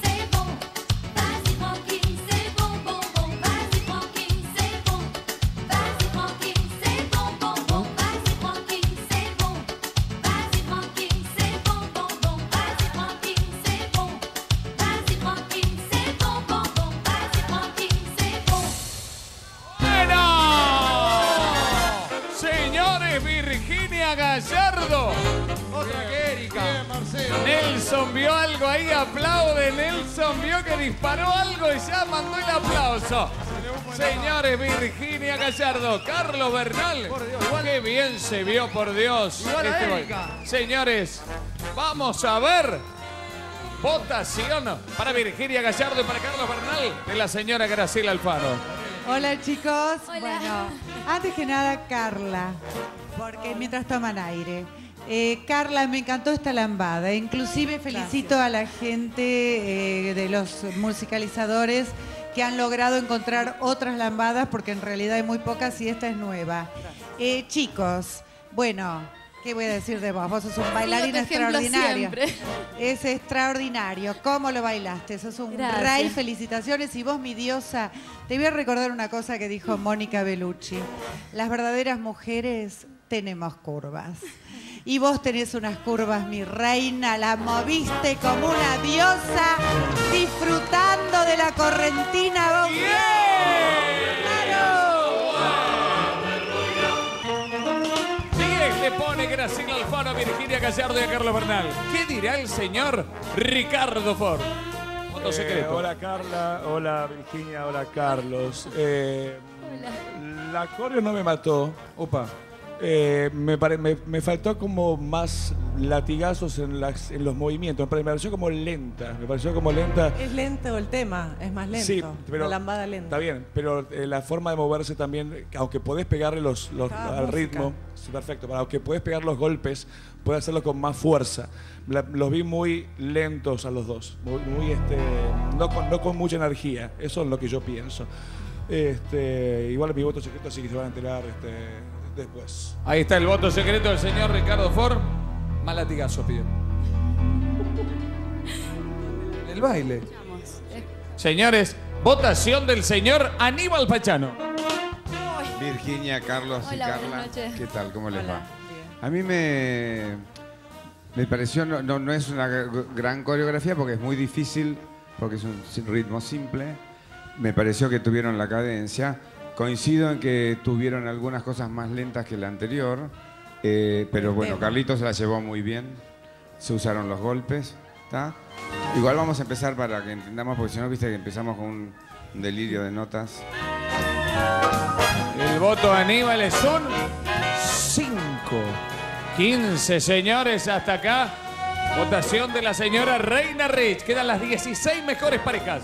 S1: Señores, Virginia Gallardo.
S3: Otra que Erika. Bien, Marcelo.
S1: Nelson vio algo ahí, aplaude. Nelson vio que disparó algo y ya mandó el aplauso. Señores, Virginia Gallardo, Carlos Bernal.
S3: Por Dios, igual-
S1: Qué bien se vio, por Dios.
S3: Igual a
S1: este
S3: Erika.
S1: baile. Señores, vamos a ver. Votación para Virginia Gallardo y para Carlos Bernal de la señora Graciela Alfaro.
S6: Hola chicos.
S10: Hola.
S6: Bueno, antes que nada Carla, porque mientras toman aire. Eh, Carla, me encantó esta lambada. Inclusive felicito a la gente eh, de los musicalizadores que han logrado encontrar otras lambadas, porque en realidad hay muy pocas y esta es nueva. Eh, chicos, bueno, ¿qué voy a decir de vos? Vos sos un bailarín
S10: tu ejemplo
S6: extraordinario.
S10: siempre.
S6: Es extraordinario. ¿Cómo lo bailaste? Sos un
S10: Gracias.
S6: rey. Felicitaciones. Y vos, mi diosa, te voy a recordar una cosa que dijo Mónica Bellucci. Las verdaderas mujeres tenemos curvas. Y vos tenés unas curvas, mi reina. La moviste como una diosa, disfrutando de la correntina. ¡Vos bien!
S1: diez le pone Graciela Alfaro a Virginia Gallardo y a Carlos Bernal. ¿Qué dirá el señor Ricardo Ford? Voto
S5: Eh,
S1: secreto.
S5: hola Carla, hola Virginia, hola Carlos. Eh, La coreo no me mató.
S1: Opa.
S5: Eh, me, pare- me, me faltó como más latigazos en, las, en los movimientos. Me pareció como lenta. Me pareció como lenta.
S12: Es lento el tema, es más lento.
S5: Sí, pero
S12: la lambada lenta.
S5: Está bien, pero eh, la forma de moverse también, aunque podés pegarle los, los-
S12: Ah,
S5: al
S12: música.
S5: ritmo, sí, perfecto, pero aunque podés pegar los golpes, puedes hacerlo con más fuerza. La- los vi muy lentos a los dos, muy, muy, este, no, con, no con mucha energía. Eso es lo que yo pienso. Este, igual mi voto secreto sí que se van a enterar este, después.
S1: Ahí está el voto secreto del señor Ricardo Ford. Más latigazo pide. El baile.
S10: Vamos. Eh,
S1: Señores, votación del señor Aníbal Pachano.
S2: Virginia, Carlos y
S10: Hola,
S2: Carla.
S10: buenas noches.
S2: ¿Qué tal? ¿Cómo les
S12: Hola,
S2: va? A mí me... Me pareció, no, no, no es una gran coreografía porque es muy difícil, porque es un ritmo simple. Me pareció que tuvieron la cadencia. Coincido en que tuvieron algunas cosas más lentas que la anterior, eh, pero bueno, Carlitos se la llevó muy bien. Se usaron los golpes, ¿está? Igual vamos a empezar para que entendamos, porque si no, viste que empezamos con un delirio de notas.
S1: El voto de Aníbal es un cinco. quince, señores, hasta acá. Votación de la señora Reina Rich. Quedan las dieciséis mejores parejas.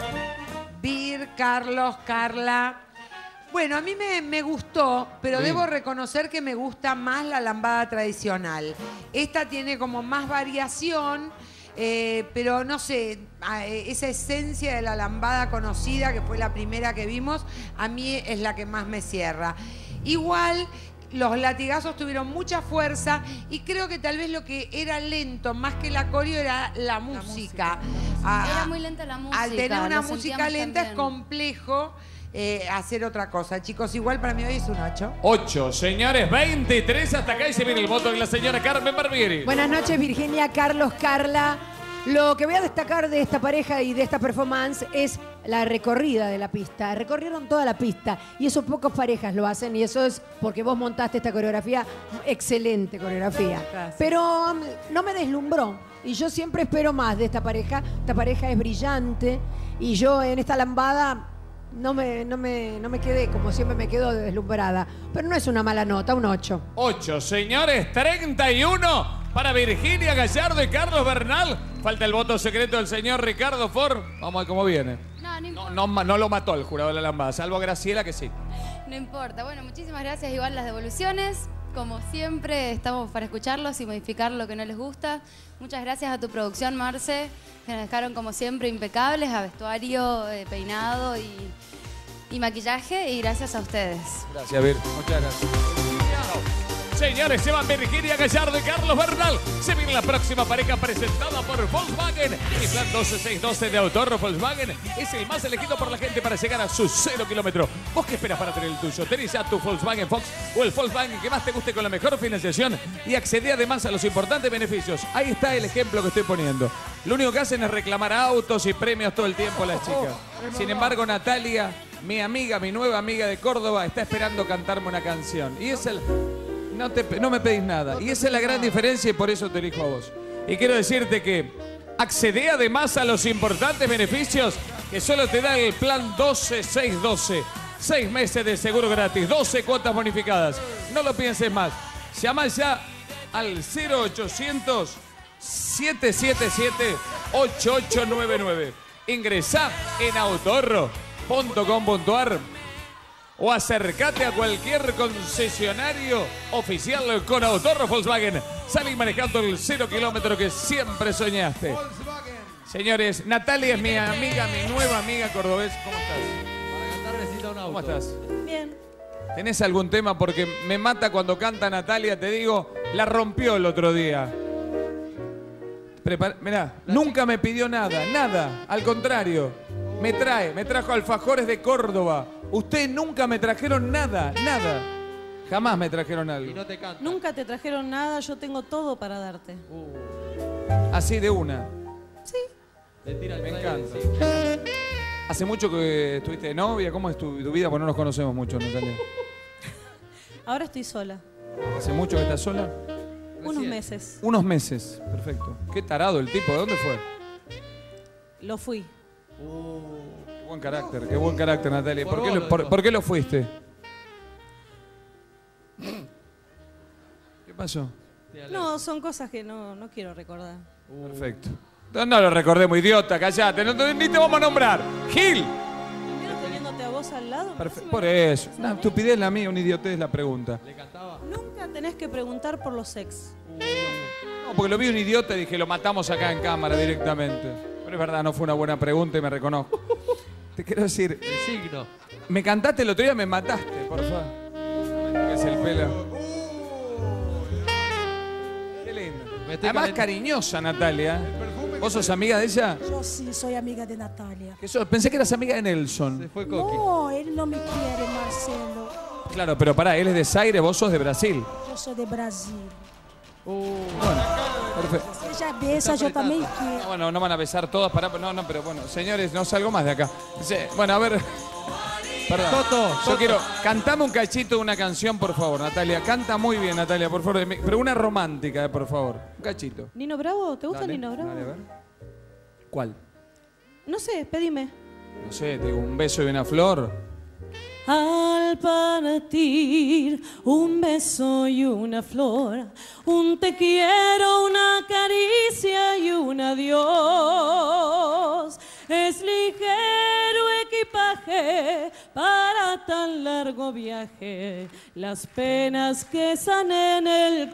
S8: Bir, Carlos, Carla. Bueno, a mí me, me gustó, pero
S1: Sí.
S8: debo reconocer que me gusta más la lambada tradicional. Esta tiene como más variación, eh, pero no sé, a- esa esencia de la lambada conocida, que fue la primera que vimos, a mí es la que más me cierra. Igual, los latigazos tuvieron mucha fuerza y creo que tal vez lo que era lento, más que la coreo, era la música. A-
S10: Era muy lenta la música.
S8: Al tener una
S10: lo
S8: música
S10: sentíamos
S8: lenta es
S10: también.
S8: complejo eh, hacer otra cosa. Chicos, igual para mí hoy es un ocho.
S1: ocho, señores, veintitrés hasta acá y se viene el voto de la señora Carmen Barbieri.
S9: Buenas noches, Virginia, Carlos, Carla. Lo que voy a destacar de esta pareja y de esta performance es la recorrida de la pista. Recorrieron toda la pista y eso pocas parejas lo hacen y eso es porque vos montaste esta coreografía, excelente coreografía.
S12: Gracias.
S9: Pero um, no me deslumbró y yo siempre espero más de esta pareja. Esta pareja es brillante y yo en esta lambada no me, no me, no me quedé como siempre me quedo deslumbrada. Pero no es una mala nota, un ocho.
S1: ocho, señores, treinta y uno para Virginia Gallardo y Carlos Bernal. Falta el voto secreto del señor Ricardo Ford. Vamos a ver cómo viene.
S10: No, no
S1: No,
S10: importa.
S1: no, ma- no lo mató el jurado de la lambada, salvo a Graciela que sí.
S10: No importa. Bueno, muchísimas gracias. Igual las devoluciones. Como siempre, estamos para escucharlos y modificar lo que no les gusta. Muchas gracias a tu producción, Marce, que nos dejaron como siempre impecables, a vestuario, eh, peinado y, y maquillaje. Y gracias a ustedes.
S1: Gracias, Vir. Muchas gracias. Señores, se van Virginia Gallardo y Carlos Bernal. Se viene la próxima pareja presentada por Volkswagen. El plan doce seis doce de Autorro Volkswagen es el más elegido por la gente para llegar a su cero kilómetro. ¿Vos qué esperas para tener el tuyo? Tenés ya tu Volkswagen Fox o el Volkswagen que más te guste con la mejor financiación y accedé además a los importantes beneficios. Ahí está el ejemplo que estoy poniendo. Lo único que hacen es reclamar autos y premios todo el tiempo a las chicas. Sin embargo, Natalia, mi amiga, mi nueva amiga de Córdoba, está esperando cantarme una canción. Y es el... No, te, no me pedís nada. Y esa es la gran diferencia y por eso te elijo a vos. Y quiero decirte que accedé además a los importantes beneficios que solo te da el plan doce seis doce. Seis meses de seguro gratis, doce cuotas bonificadas. No lo pienses más. Llama ya al cero ochocientos, siete siete siete, ocho ocho nueve nueve. Ingresá en autorro punto com punto ar o acercate a cualquier concesionario oficial con Autorro Volkswagen. Salí manejando el cero kilómetro que siempre soñaste. Señores, Natalia es mi amiga, mi nueva amiga cordobés. ¿Cómo estás? ¿Cómo estás?
S12: Bien.
S1: ¿Tenés algún tema? Porque me mata cuando canta Natalia, te digo, la rompió el otro día. Prepara- Mirá, nunca me pidió nada, nada. Al contrario, me trae, me trajo alfajores de Córdoba. Ustedes nunca me trajeron nada, nada. Jamás me trajeron algo.
S12: Nunca te trajeron nada, yo tengo todo para darte.
S1: Así de una.
S12: Sí.
S1: Me encanta. ¿Hace mucho que estuviste de novia? ¿Cómo es tu, tu vida? Porque no nos conocemos mucho, Natalia.
S12: Ahora estoy sola.
S1: ¿Hace mucho que estás sola?
S12: Unos meses.
S1: Unos meses. Perfecto. Qué tarado el tipo. ¿De dónde fue?
S12: Lo fui.
S1: Qué buen carácter, qué buen carácter, Natalia. ¿Por, qué, lo, por, por qué lo fuiste? ¿Qué pasó?
S12: No, son cosas que no, no quiero recordar.
S1: Perfecto. No, no lo recordemos, idiota, callate. No, no, ni te vamos a nombrar. ¡Gil!
S12: Primero teniéndote a vos al lado.
S1: Perfe- por eso. Una estupidez la mía, una idiotez la pregunta.
S12: Nunca tenés que preguntar por los ex.
S1: No, porque lo vi un idiota y dije, lo matamos acá en cámara directamente. Pero es verdad, no fue una buena pregunta y me reconozco. Te quiero decir... El signo. Me cantaste el otro día, me mataste, por favor. ¿Qué es el pelo? Qué lindo. Además, cariñosa, Natalia. ¿Vos sos amiga de ella?
S13: Yo sí soy amiga de Natalia.
S1: ¿Qué sos? Pensé que eras amiga de Nelson.
S13: No, él no me quiere, Marcelo.
S1: Claro, pero pará, él es de Zaire, vos sos de Brasil.
S13: Yo soy de Brasil.
S1: Bueno, Perfecto.
S13: Ella besa, yo también quiero.
S1: No, bueno, no van a besar todas, para, no, no, pero bueno, señores, no salgo más de acá. Sí, bueno, a ver. Perdón.
S3: Toto,
S1: Yo
S3: Toto.
S1: quiero, cantame un cachito de una canción, por favor, Natalia. Canta muy bien, Natalia, por favor. Pero una romántica, eh, por favor. Un cachito.
S12: ¿Nino Bravo? ¿Te gusta
S1: Dale,
S12: Nino Bravo?
S1: dale, a ver. ¿Cuál?
S12: No sé, pedime.
S1: No sé, te digo, un beso y una flor.
S12: Al partir, un beso y una flor, un te quiero, una caricia y un adiós. Es ligero equipaje para tan largo viaje, las penas que sanen el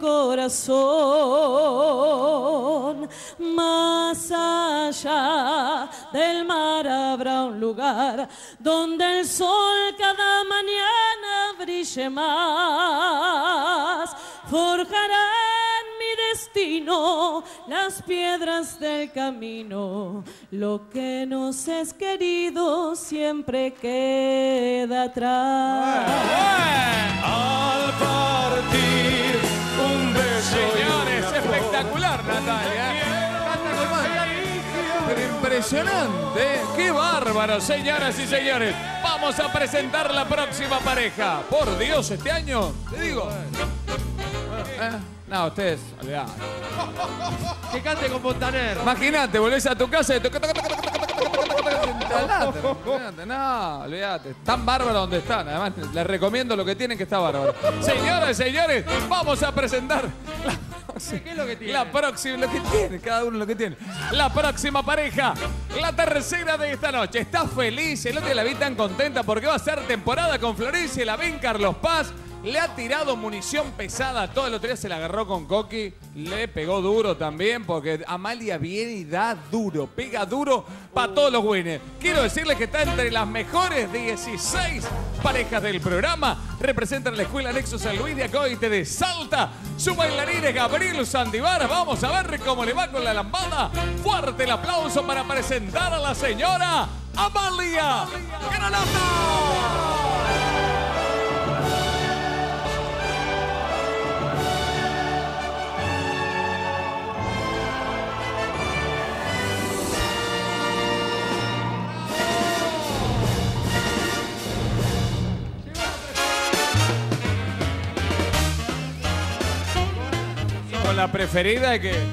S12: corazón. Más allá del mar habrá un lugar donde el sol cada mañana brille más. Forjarán mi destino las piedras del camino. Lo que nos es querido siempre queda atrás.
S1: Al partir, un beso. Señores, espectacular, Natalia. Pero impresionante, ¿eh? ¡Qué bárbaro, señoras y señores! Vamos a presentar la próxima pareja. Por Dios, este año, te digo. ¿Eh? No, ustedes, olvidá.
S3: Que cante con Montaner.
S1: Imagínate, volvés a tu casa y te... No, olvídate. Tan bárbaro donde están. Además, les recomiendo lo que tienen, que está bárbaro. Señoras y señores, vamos a presentar la,
S3: ¿Qué es lo que tiene?
S1: la próxima, lo que tiene, cada uno lo que tiene. La próxima pareja, la tercera de esta noche. Está feliz, el otro día la vi tan contenta porque va a ser temporada con Florencia, la ven Carlos Paz. Le ha tirado munición pesada. Todo el otro día se la agarró con Coqui. Le pegó duro también porque Amalia viene y da duro. Pega duro para todos los winners. Quiero decirles que está entre las mejores dieciséis parejas del programa. Representan la Escuela Nexo San Luis de Acoite de Salta. Su bailarín es Gabriel Sandivar. Vamos a ver cómo le va con la lambada. Fuerte el aplauso para presentar a la señora Amalia Granata. Con la preferida de que... Eh,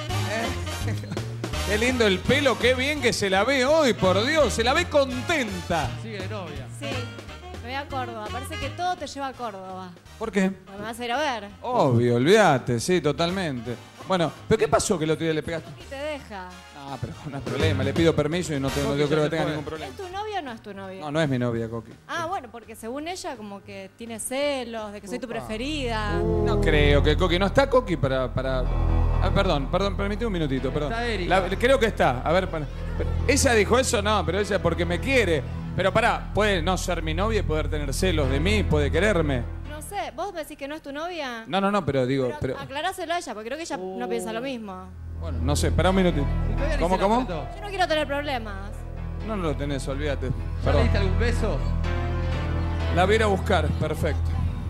S1: qué lindo el pelo, qué bien que se la ve hoy, por Dios, se la ve contenta.
S3: Sigue de novia.
S14: Sí, me voy a Córdoba. Parece que todo te lleva a Córdoba.
S1: ¿Por qué?
S14: Me vas a ir a ver.
S1: Obvio, olvídate, sí, totalmente. Bueno, ¿pero qué pasó que el otro día le pegaste?
S14: Y te deja.
S1: No, pero no hay problema, le pido permiso y no, te, no yo creo que tenga ningún problema.
S14: ¿Es tu novia o no es tu novia?
S1: No, no es mi novia, Coqui.
S14: Ah, bueno, porque según ella como que tiene celos, de que soy tu preferida.
S1: No creo que Coqui, no está Coqui para... para... Ah, perdón, perdón, permíteme un minutito, perdón.
S3: Está Erika.
S1: La- creo que está, a ver, para- pero- ella dijo eso, no, pero ella porque me quiere. Pero pará, puede no ser mi novia y poder tener celos de mí, puede quererme.
S14: No sé, ¿vos me decís que no es tu novia?
S1: No, no, no, pero digo,
S14: Pero
S1: pero...
S14: aclaráselo a ella, porque creo que ella no piensa lo mismo.
S1: Bueno, no sé, pará un minutito.
S3: Todavía ni
S1: ¿Cómo,
S3: se la
S1: cómo?
S3: apretó.
S14: Yo no quiero tener problemas.
S1: No, no lo tenés, olvídate.
S3: ¿Ya le
S1: Perdón.
S3: diste algún beso?
S1: La voy a ir a buscar, perfecto.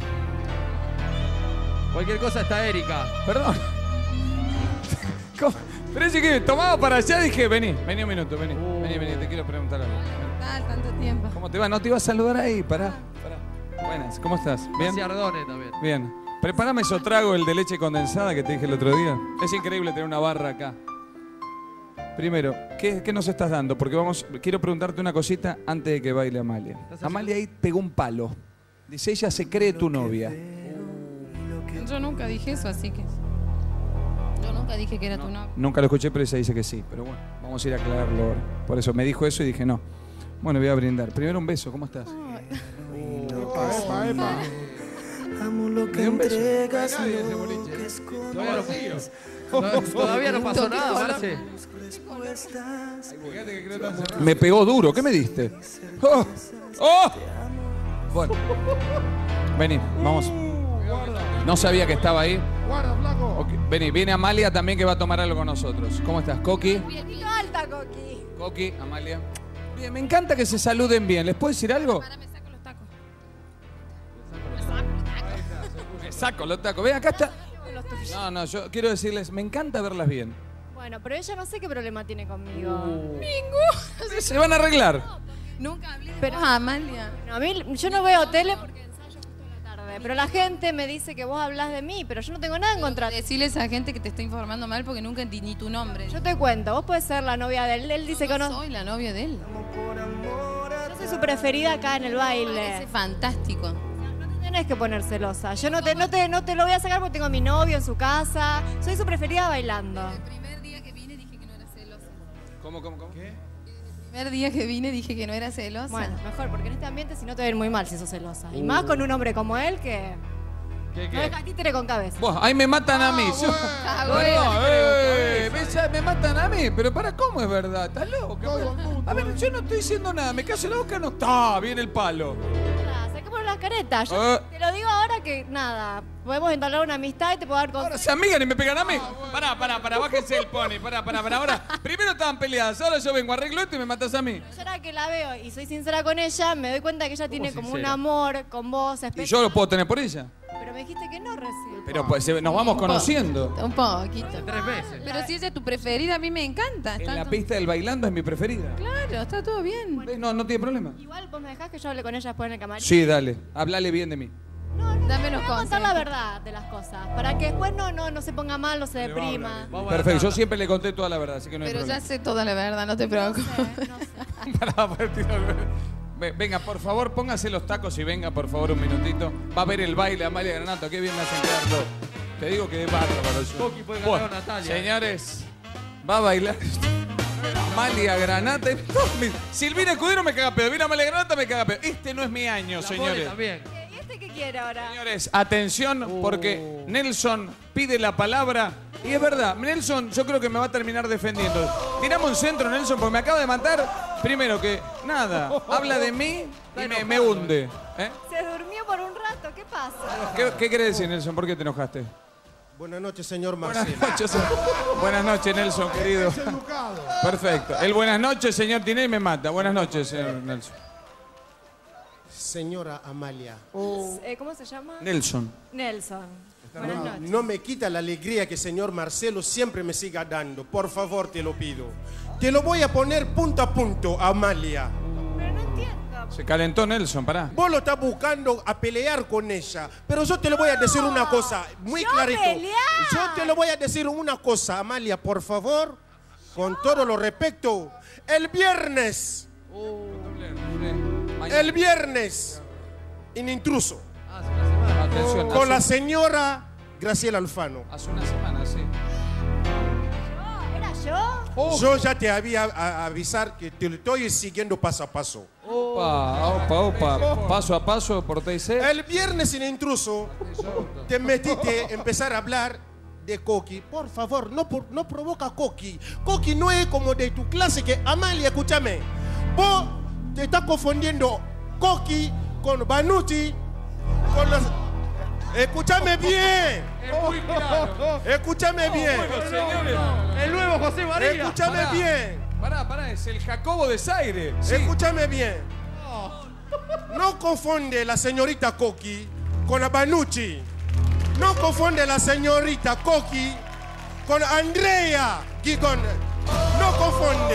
S3: Cualquier cosa está Erika.
S1: Perdón. ¿Cómo? Pero ese que tomaba para allá, dije, vení, vení un minuto, vení. Vení, vení, te quiero preguntar algo.
S15: Tal, tanto tiempo.
S1: ¿Cómo te va? No te iba a saludar ahí, pará, pará. Buenas, ¿cómo estás? ¿Bien?
S3: Hacia Ardone también.
S1: Bien. Prepárame esos tragos, el de leche condensada que te dije el otro día. Es increíble tener una barra acá. Primero, ¿qué, qué nos estás dando? Porque vamos, quiero preguntarte una cosita antes de que baile Amalia. Amalia ahí pegó un palo. Dice, ella se cree tu novia.
S15: Yo nunca dije eso, así que. Yo nunca dije que era tu novio.
S1: Nunca lo escuché, pero ella dice que sí. Pero bueno, vamos a ir a aclararlo ahora. Por eso me dijo eso y dije no. Bueno, voy a brindar. Primero un beso, ¿cómo estás?
S3: Epa, epa.
S7: Amo lo que
S1: Me dio un beso.
S7: entregas,
S3: Nadie ese
S7: lo
S3: boliche.
S7: que escondes.
S3: Todavía no, todavía no pasó nada, Marce.
S1: Me pegó duro, ¿qué me diste? ¡Oh! ¡Oh! Bueno. Vení, vamos. No sabía que estaba ahí.
S3: Guarda, flaco.
S1: Ok, Vení, viene Amalia también que va a tomar algo con nosotros. ¿Cómo estás, Coqui?
S14: Piernito alta, Coqui.
S1: Coqui, Amalia. Bien, me encanta que se saluden bien. ¿Les puedo decir algo?
S15: Ahora me saco los tacos.
S1: Me saco los tacos. Ven, acá está.
S14: Los tuyo.
S1: No, no, yo quiero decirles, me encanta verlas bien.
S14: Bueno, pero ella no sé qué problema tiene conmigo.
S1: Uh.
S14: Ninguno.
S1: Se van a arreglar.
S15: Nunca hablé de
S14: Pero-
S15: vos, Amalia.
S14: No, a mí, yo no veo tele porque ensayo justo a la tarde. Pero la gente me dice que vos hablas de mí, pero yo no tengo nada en contra de ti.
S15: Decirle a esa gente que te está informando mal porque nunca entendí ni tu nombre.
S14: Yo te cuento, vos puedes ser la novia de él. Él dice que no.
S15: soy la novia de él.
S14: Yo soy su preferida acá en el baile.
S15: Es fantástico.
S14: No te tenés que poner celosa. Yo no te, no, te, no te lo voy a sacar porque tengo a mi novio en su casa. Soy su preferida bailando.
S15: El primer día que vine dije que no era celosa.
S1: ¿Cómo, cómo, cómo? ¿Qué?
S15: El primer día que vine dije que no era celosa.
S14: Bueno, mejor, porque en este ambiente si no te va a ir muy mal si sos celosa. Y más con un hombre como él que
S1: ¿Qué,
S14: no
S1: qué?
S14: deja títere con cabeza.
S1: Buah, ahí me matan a mí. Yo-
S14: Ah,
S1: No,
S14: bueno.
S1: no, eh, me, ya me matan a mí, pero para, ¿cómo es verdad? ¿Estás loco? A ver, yo no estoy diciendo nada, me callo la boca, no está bien el palo.
S14: Saquemos las caretas. Yo
S1: Eh.
S14: te lo digo ahora que nada. Podemos entablar una amistad y te puedo dar
S1: Ahora
S14: consejos.
S1: se amigan y me pegan a mí. Pará, pará, pará, bájense el pony, pará, pará, pará. Ahora, primero estaban peleadas, ahora yo vengo, arreglo esto y me matas a mí.
S14: Yo ahora que la veo y soy sincera con ella, me doy cuenta que ella tiene como un
S1: sincera?
S14: amor con vos.
S1: Y
S14: especial.
S1: yo lo puedo tener por ella.
S14: Pero me dijiste que no recién.
S1: Pero pues se- nos vamos
S15: Un poco.
S1: conociendo.
S15: Un poquito.
S3: Tres veces.
S15: Pero si ella es tu preferida, a mí me encanta.
S1: En
S15: Está
S1: la
S15: todo-
S1: pista del bailando es mi preferida.
S15: Claro, está todo bien.
S1: ¿Ves? No, no tiene problema.
S14: Igual vos me dejás que yo hable con ella después en el camarín.
S1: Sí, dale, hablale bien de mí.
S15: Dame los
S14: Voy a contar la
S15: consejos.
S14: verdad de las cosas. Para que después no, no, no se ponga mal, no se deprima.
S1: Perfecto, yo siempre le conté toda la verdad, así que no hay
S15: Pero ya
S1: problema.
S15: sé toda la verdad, no te preocupes.
S1: Pará, pará, tiro el- Ve- Venga, por favor, póngase los tacos y venga, por favor, un minutito. Va a ver el baile, Amalia Granato, qué bien me hacen quedar todo. Te digo que es bárbaro yo.
S3: Coqui puede ganar
S1: Bueno,
S3: a Natalia.
S1: señores, va a bailar Amalia Granata. No, mi- Silvina Escudero me caga pedo, viene Amalia Granata me caga pedo. Este no es mi año,
S3: La
S1: señores.
S3: Pole también.
S14: ¿Y este qué quiere ahora?
S1: Señores, atención, porque Nelson pide la palabra. Y es verdad, Nelson yo creo que me va a terminar defendiendo. Tiramos un centro, Nelson, porque me acaba de matar. Primero que, nada, habla de mí y me, me hunde. ¿Eh?
S14: Se durmió por un rato, ¿qué pasa?
S1: ¿Qué, qué querés decir, Nelson? ¿Por qué te enojaste?
S16: Buenas noches, señor
S1: Buenas
S16: Marcelo.
S1: noches, buenas noches, Nelson, querido. Perfecto. El buenas noches, señor Tinelli, me mata. Buenas noches, señor Nelson.
S16: Señora Amalia,
S14: Eh, ¿Cómo se llama?
S1: Nelson.
S14: Nelson. Buenas
S16: no,
S14: noches.
S16: no me quita la alegría que señor Marcelo siempre me siga dando. Por favor, te lo pido. Te lo voy a poner punto a punto, Amalia.
S14: Pero no entiendo.
S1: Se calentó Nelson, pará.
S16: Vos lo estás buscando a pelear con ella. Pero yo te lo voy a decir una cosa, muy
S14: ¿Yo
S16: clarito.
S14: pelear?
S16: Yo te lo voy a decir una cosa, Amalia, por favor. Con todo lo respeto. El viernes. El viernes. En intruso.
S1: Atención,
S16: Con la
S1: hace,
S16: señora Graciela Alfano.
S1: hace una semana, sí.
S14: ¿Era yo?
S16: Yo ya te había a- a avisar que te lo estoy siguiendo paso a paso.
S1: Opa, opa, opa. Paso a paso, por T C.
S16: El viernes en intruso te metiste a empezar a hablar de Coqui. Por favor, no, por- no provoca a Coqui. Coqui no es como de tu clase que... Amalia, escúchame. Vos te estás confundiendo Coqui con Banucci, con los... Escúchame bien.
S3: Es muy claro.
S16: Escúchame bien.
S3: Bueno, señores, el nuevo José María.
S16: Escúchame
S1: Pará.
S16: bien.
S1: Pará, pará, es el Jacobo de Zaire. Sí.
S16: Escúchame bien. No confunde la señorita Coqui con la Banucci. No confunde la señorita Coqui con Andrea Gigón. No confunde.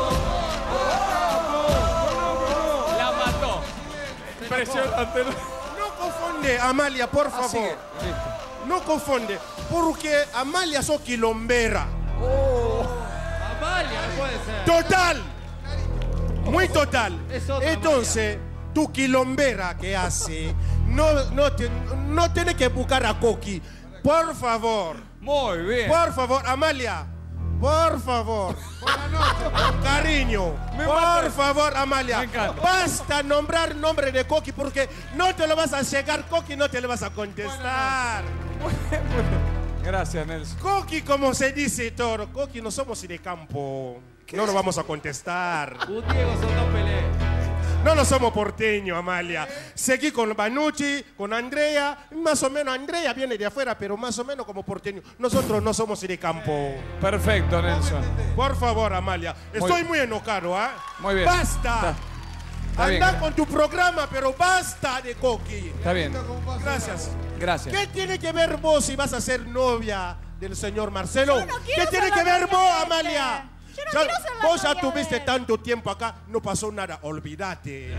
S1: La mató. Impresionante.
S16: No confunde, Amalia, por
S1: Ah, sigue.
S16: favor.
S1: Listo.
S16: No confunde. Porque Amalia sos quilombera.
S3: Amalia, no puede ser.
S16: Total. Muy total.
S3: Es otra
S16: Entonces, tu quilombera que hace, no, no, te- no tiene que buscar a Coqui. Por favor.
S1: Muy bien.
S16: Por favor, Amalia. Por favor. Cariño.
S1: Me
S16: por
S1: mata.
S16: favor, Amalia.
S1: Me encanta.
S16: Basta nombrar nombre de Coqui porque no te lo vas a llegar, Coqui, no te lo vas a contestar.
S1: Gracias, Nelson.
S16: Coqui, como se dice, Toro. Coqui, no somos de campo. No lo vamos a contestar.
S3: Un Diego son dos peleas.
S16: No lo somos porteños, Amalia. Seguí con Banucci, con Andrea. Más o menos, Andrea viene de afuera, pero más o menos como porteño. Nosotros no somos de campo.
S1: Perfecto, Nelson.
S16: Por favor, Amalia. Estoy
S1: Muy-
S16: muy enojado, ¿ah?
S1: Muy bien.
S16: ¡Basta!
S1: Está- está bien.
S16: Anda con tu programa, pero basta de Coqui.
S1: Está bien.
S16: Gracias.
S1: Gracias.
S16: ¿Qué tiene que ver vos si vas a ser novia del señor Marcelo?
S14: Yo no quiero
S16: ¿Qué tiene
S14: ser
S16: que
S14: la
S16: ver
S14: novia
S16: vos,
S14: de este.
S16: Amalia?
S14: Yo no
S16: Ya-
S14: quiero ser la
S16: vos ya
S14: novia de
S16: tuviste
S14: él.
S16: tanto tiempo acá, no pasó nada, olvídate.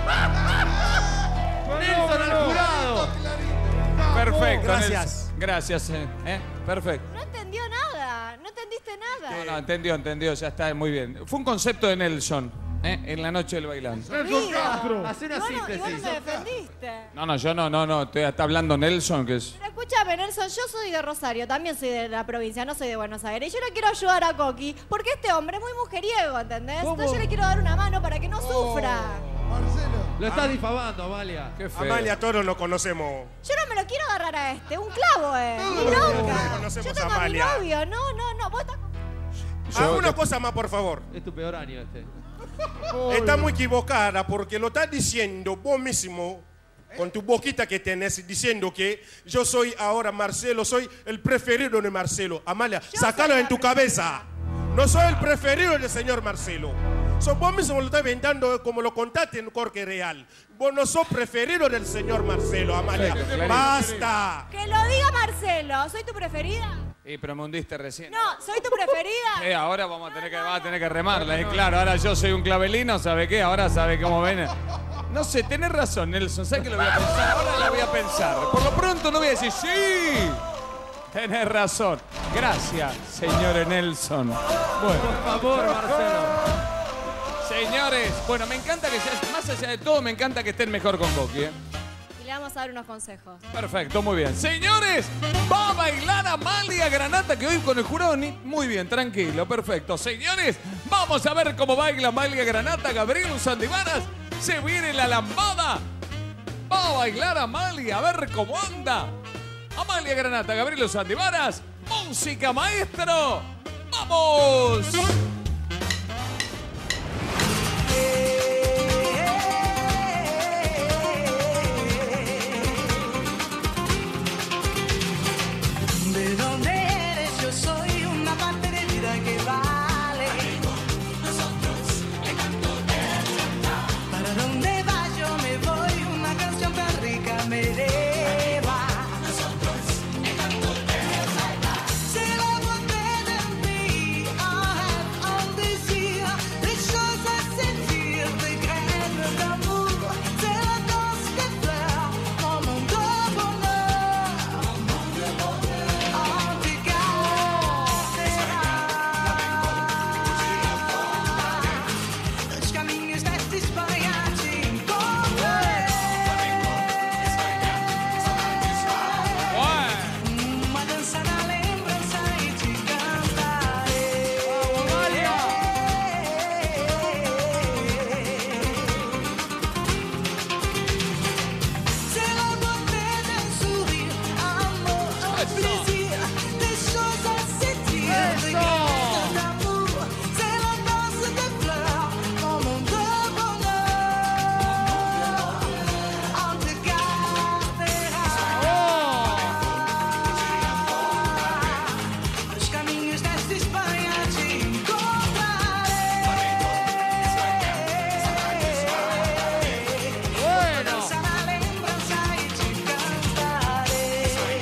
S3: Nelson al jurado.
S1: Perfecto.
S16: Gracias.
S1: Nelson. Gracias. eh, eh, Perfecto.
S14: No entendió nada, no entendiste nada.
S1: No, no, entendió, entendió, ya está, muy bien. Fue un concepto de Nelson, ¿eh? En la noche del bailando.
S3: Nelson Castro. Hace una
S14: Igual no, igual no
S3: síntesis.
S14: me defendiste.
S1: No, no, yo no, no, no, estoy- está hablando Nelson, que es...
S14: Pero escúchame, Nelson, yo soy de Rosario, también soy de la provincia, no soy de Buenos Aires. Y yo le quiero ayudar a Coqui, porque este hombre es muy mujeriego, ¿entendés?
S3: ¿Cómo?
S14: Entonces yo le quiero dar una mano para que no sufra.
S3: Lo estás difamando, Amalia.
S1: Qué feo.
S16: Amalia, todos lo conocemos.
S14: Yo no me lo quiero agarrar a este, un clavo, eh. Ni
S16: No,
S14: loca.
S16: conocemos
S14: Yo tengo
S16: a
S14: a mi
S16: Amalia.
S14: novio, no, no, no. Vos estás...
S16: Haz una cosa más, por favor.
S3: Es tu peor año este.
S16: Está muy equivocada porque lo estás diciendo vos mismo con tu boquita que tenés diciendo que yo soy ahora Marcelo, soy el preferido de Marcelo. Amalia, sácalo en tu cabeza. No soy el preferido del señor Marcelo. So, vos mismo lo estás inventando como lo contaste en Corque Real. Vos no sos preferido del señor Marcelo, Amalia.
S1: Sí, clarito.
S16: Basta.
S14: Que lo diga Marcelo, ¿soy tu preferida?
S1: Y pero me hundiste recién.
S14: No, ¿soy tu preferida?
S1: Eh, ahora vamos a tener que, va a tener que remarla. Y claro, ahora yo soy un clavelino, ¿sabe qué? Ahora sabe cómo ven. No sé, tenés razón, Nelson. ¿Sabes qué lo voy a pensar? Ahora la voy a pensar. Por lo pronto no voy a decir sí. Tenés razón. Gracias, señor Nelson. Bueno.
S3: Por favor, Marcelo.
S1: Señores, bueno, me encanta que seas, más allá de todo, me encanta que estén mejor con Coqui, ¿eh?
S14: Y le vamos a dar unos consejos.
S1: Perfecto, muy bien. Señores, va a bailar Amalia Granata, que hoy con el jurado ni... Muy bien, tranquilo, perfecto. Señores, vamos a ver cómo baila Amalia Granata, Gabriel Sandivaras. Se viene la lambada. Va a bailar Amalia, a ver cómo anda. Amalia Granata, Gabriel Sandivaras. Música, maestro. ¡Vamos!
S7: ¿De dónde eres? Yo soy una parte de vida que vale. Para dónde vas yo me voy, una canción tan rica me lleva. C'est la beauté d'un pays, I have all désir, des choses à sentir, des graines d'amour. C'est la danse des fleurs, mon monde de bonheur. En tout cas, os caminhos desta Espanha te encontrarei. Uma dança na lembrança e te cantarei. C'est la beauté d'un sourire, amour, un plaisir, des choses à sentir, des graines d'amour. C'est la danse des fleurs, mon monde de bonheur. En te gardera. Os caminhos desta Espanha te encontrarei. Uma dança na lembrança e te cantarei.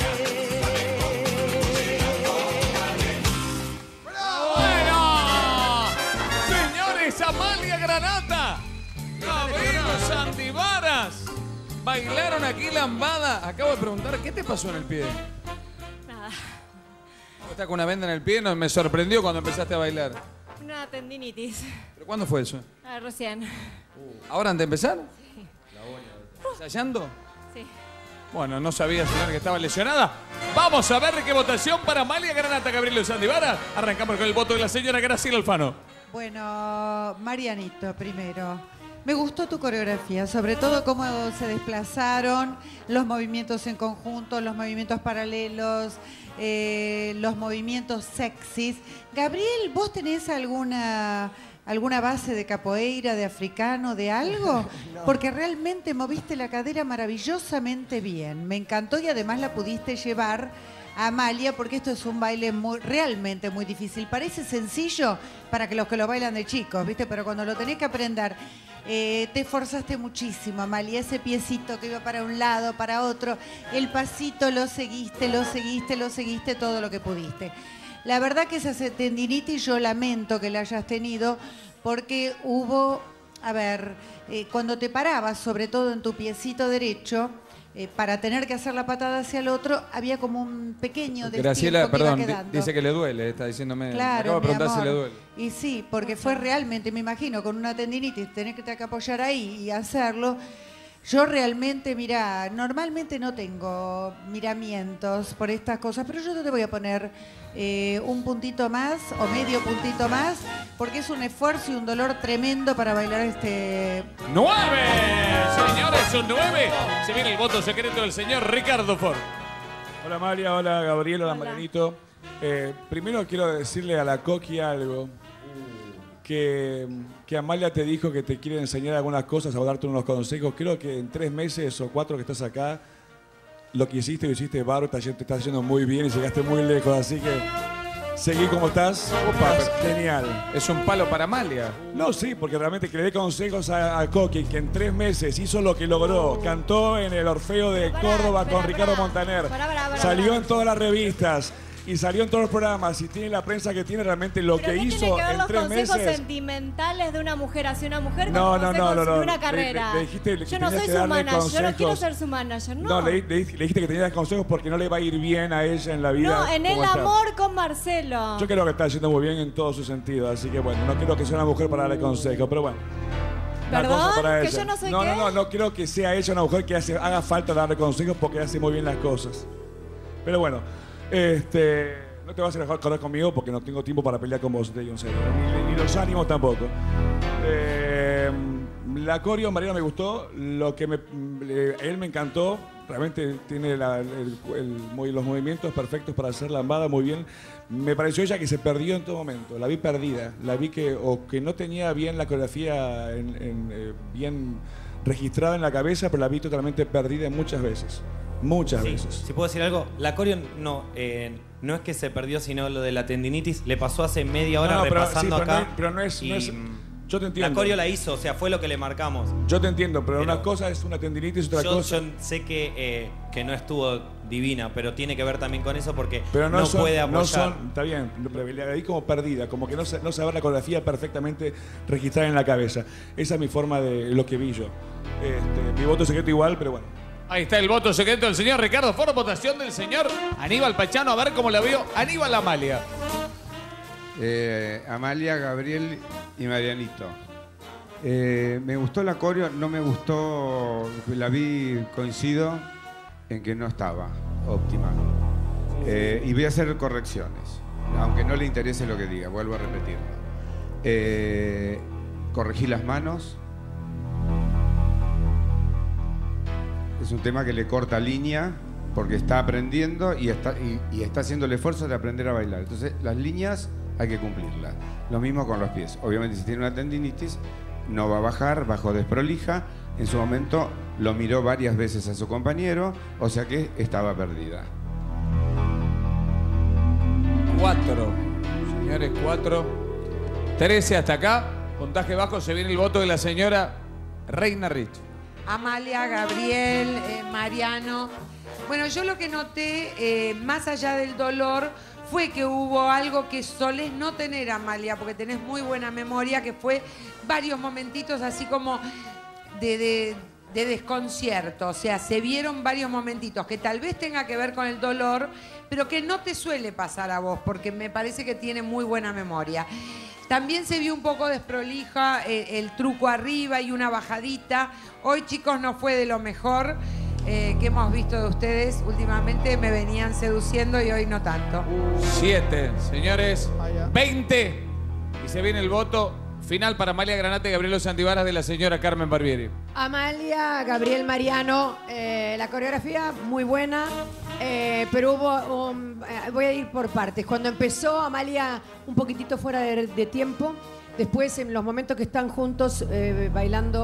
S1: ¡Bueno! Señores, Amalia Granata, Gabriel Sandivaras, bailaron aquí lambada. Acabo de preguntar, ¿qué te pasó en el pie?
S14: Nada,
S1: ¿Estás con una venda en el pie? No, me sorprendió cuando empezaste a bailar.
S14: una tendinitis.
S1: ¿Pero cuándo fue eso?
S14: Ah, recién.
S1: ¿Ahora antes de empezar? ¿Ensayando?
S14: Sí.
S1: Bueno, no sabía, señor, que estaba lesionada. Vamos a ver qué votación para Amalia Granata, Gabriel Sandivaras. Arrancamos con el voto de la señora Graciela Alfano.
S6: Bueno, Marianito, primero. Me gustó tu coreografía, sobre todo cómo se desplazaron, los movimientos en conjunto, los movimientos paralelos, eh, los movimientos sexys. Gabriel, ¿vos tenés alguna, alguna base de capoeira, de africano, de algo? Porque realmente moviste la cadera maravillosamente bien. Me encantó y además la pudiste llevar a Amalia, porque esto es un baile muy, realmente muy difícil. Parece sencillo para que los que lo bailan de chicos, ¿viste? Pero cuando lo tenés que aprender, eh, te esforzaste muchísimo, Amalia. Ese piecito que iba para un lado, para otro, el pasito lo seguiste, lo seguiste, lo seguiste, todo lo que pudiste. La verdad que esa tendinitis yo lamento que la hayas tenido, porque hubo, a ver, eh, cuando te parabas, sobre todo en tu piecito derecho, Eh, para tener que hacer la patada hacia el otro, había como un pequeño destiempo
S1: Graciela,
S6: que
S1: perdón,
S6: iba
S1: di-
S6: quedando.
S1: dice que le duele, está diciéndome. me
S6: Claro,
S1: acabo de
S6: mi
S1: preguntar si
S6: amor.
S1: le duele.
S6: Y sí, porque fue realmente, me imagino, con una tendinitis, tener que te que apoyar ahí y hacerlo. Yo realmente, mira, normalmente no tengo miramientos por estas cosas, pero yo te voy a poner eh, un puntito más o medio puntito más, porque es un esfuerzo y un dolor tremendo para bailar este...
S1: ¡Nueve! Señores, un nueve. Se viene el voto secreto del señor Ricardo Ford.
S5: Hola Amalia, hola Gabriel, hola, Marianito. Eh, primero quiero decirle a la Coqui algo. Que, que Amalia te dijo que te quiere enseñar algunas cosas o darte unos consejos. Creo que en tres meses o cuatro que estás acá, lo que hiciste, lo hiciste bárbaro, te te estás haciendo muy bien y llegaste muy lejos. Así que seguí como estás. Opa, genial.
S1: Es un palo para Amalia.
S5: No, sí, porque realmente que le dé consejos a, a Coqui, que en tres meses hizo lo que logró. Cantó en el Orfeo de Córdoba con Ricardo Montaner.
S14: Pará, pará, pará,
S5: Salió
S14: pará.
S5: en todas las revistas. Y salió en todos los programas y tiene la prensa que tiene realmente lo
S14: Pero
S5: que
S14: ¿qué
S5: hizo
S14: tiene que ver
S5: en
S14: los
S5: tres
S14: consejos
S5: meses.
S14: sentimentales de una mujer hacia una mujer
S5: No,
S14: con
S5: no,
S14: consejos
S5: no, no, no.
S14: de una
S5: Le-
S14: carrera?
S5: le dijiste que
S14: yo no
S5: tenías
S14: soy
S5: que
S14: su
S5: darle
S14: manager, yo no quiero
S5: consejos.
S14: ser su manager, no.
S5: No, le, le- le dijiste que tenías consejos porque no le va a ir bien a ella en la vida.
S14: No, en el
S5: como está.
S14: amor con Marcelo.
S5: Yo creo que está haciendo muy bien en todo su sentido, así que bueno, no quiero que sea una mujer para darle consejos, pero bueno. Una
S14: ¿Perdón?
S5: cosa para
S14: ¿Que
S5: ella.
S14: yo no soy
S5: no,
S14: qué?
S5: no, no, no quiero que sea ella una mujer que hace, haga falta darle consejos porque hace muy bien las cosas. Pero bueno, este, no te vas a dejar correr conmigo porque no tengo tiempo para pelear con vos, te digo en serio. Ni, ni los ánimos tampoco. Eh, la coreo, Mariana, me gustó. Lo que me, eh, él me encantó. Realmente tiene la- el- el- muy- los movimientos perfectos para hacer lambada muy bien. Me pareció ella que se perdió en todo momento. La vi perdida. La vi que o que no tenía bien la coreografía en- en, eh, bien registrada en la cabeza, pero la vi totalmente perdida muchas veces. Muchas
S17: Sí,
S5: veces.
S17: si puedo decir algo, la coreo no, eh, no es que se perdió, sino lo de la tendinitis le pasó hace media hora
S5: No, no, pero-
S17: repasando
S5: sí, pero
S17: acá.
S5: no- pero no es- no
S17: y,
S5: es-
S17: mm,
S5: yo te entiendo.
S17: La coreo la hizo, o sea, fue lo que le marcamos.
S5: Yo te entiendo, pero,
S17: Pero-
S5: una cosa es una tendinitis, otra
S17: Yo,
S5: cosa.
S17: yo sé que, eh, que no estuvo divina, pero tiene que ver también con eso porque
S5: Pero no,
S17: no,
S5: son,
S17: puede
S5: no
S17: apoyar.
S5: son, está bien, pero la vi como perdida, como que no, sa- no saber la coreografía perfectamente registrada en la cabeza. Esa es mi forma de lo que vi yo. Este, mi voto secreto igual, pero bueno.
S1: Ahí está el voto secreto del señor Ricardo Ford, votación del señor Aníbal Pachano, a ver cómo la vio Aníbal Amalia.
S2: Eh, Amalia, Gabriel y Marianito. Eh, me gustó la coreo, no me gustó, la vi, coincido en que no estaba óptima. Eh, y voy a hacer correcciones, aunque no le interese lo que diga, vuelvo a repetirlo. Eh, corregí las manos. Es un tema que le corta línea porque está aprendiendo y está, y, y está haciendo el esfuerzo de aprender a bailar. Entonces, las líneas hay que cumplirlas. Lo mismo con los pies. Obviamente, si tiene una tendinitis, no va a bajar, bajó desprolija. En su momento lo miró varias veces a su compañero, o sea que estaba perdida.
S1: Cuatro. Señores, cuatro. Trece hasta acá. Puntaje bajo, se viene el voto de la señora Reina Rich.
S8: Amalia, Gabriel, eh, Mariano. Bueno, yo lo que noté, eh, más allá del dolor, fue que hubo algo que solés no tener, Amalia, porque tenés muy buena memoria, que fue varios momentitos así como de, de- de desconcierto. O sea, se vieron varios momentitos que tal vez tenga que ver con el dolor, pero que no te suele pasar a vos, porque me parece que tiene muy buena memoria. También se vio un poco desprolija eh, el truco arriba y una bajadita. Hoy, chicos, no fue de lo mejor eh, que hemos visto de ustedes. Últimamente me venían seduciendo y hoy no tanto.
S1: Siete. Señores, veinte. Y se viene el voto final para Amalia Granate y Gabriel Santivaras de la señora Carmen Barbieri.
S9: Amalia, Gabriel, Mariano, eh, la coreografía muy buena, eh, pero hubo, um, eh, voy a ir por partes. Cuando empezó Amalia un poquitito fuera de, de tiempo, después en los momentos que están juntos eh, bailando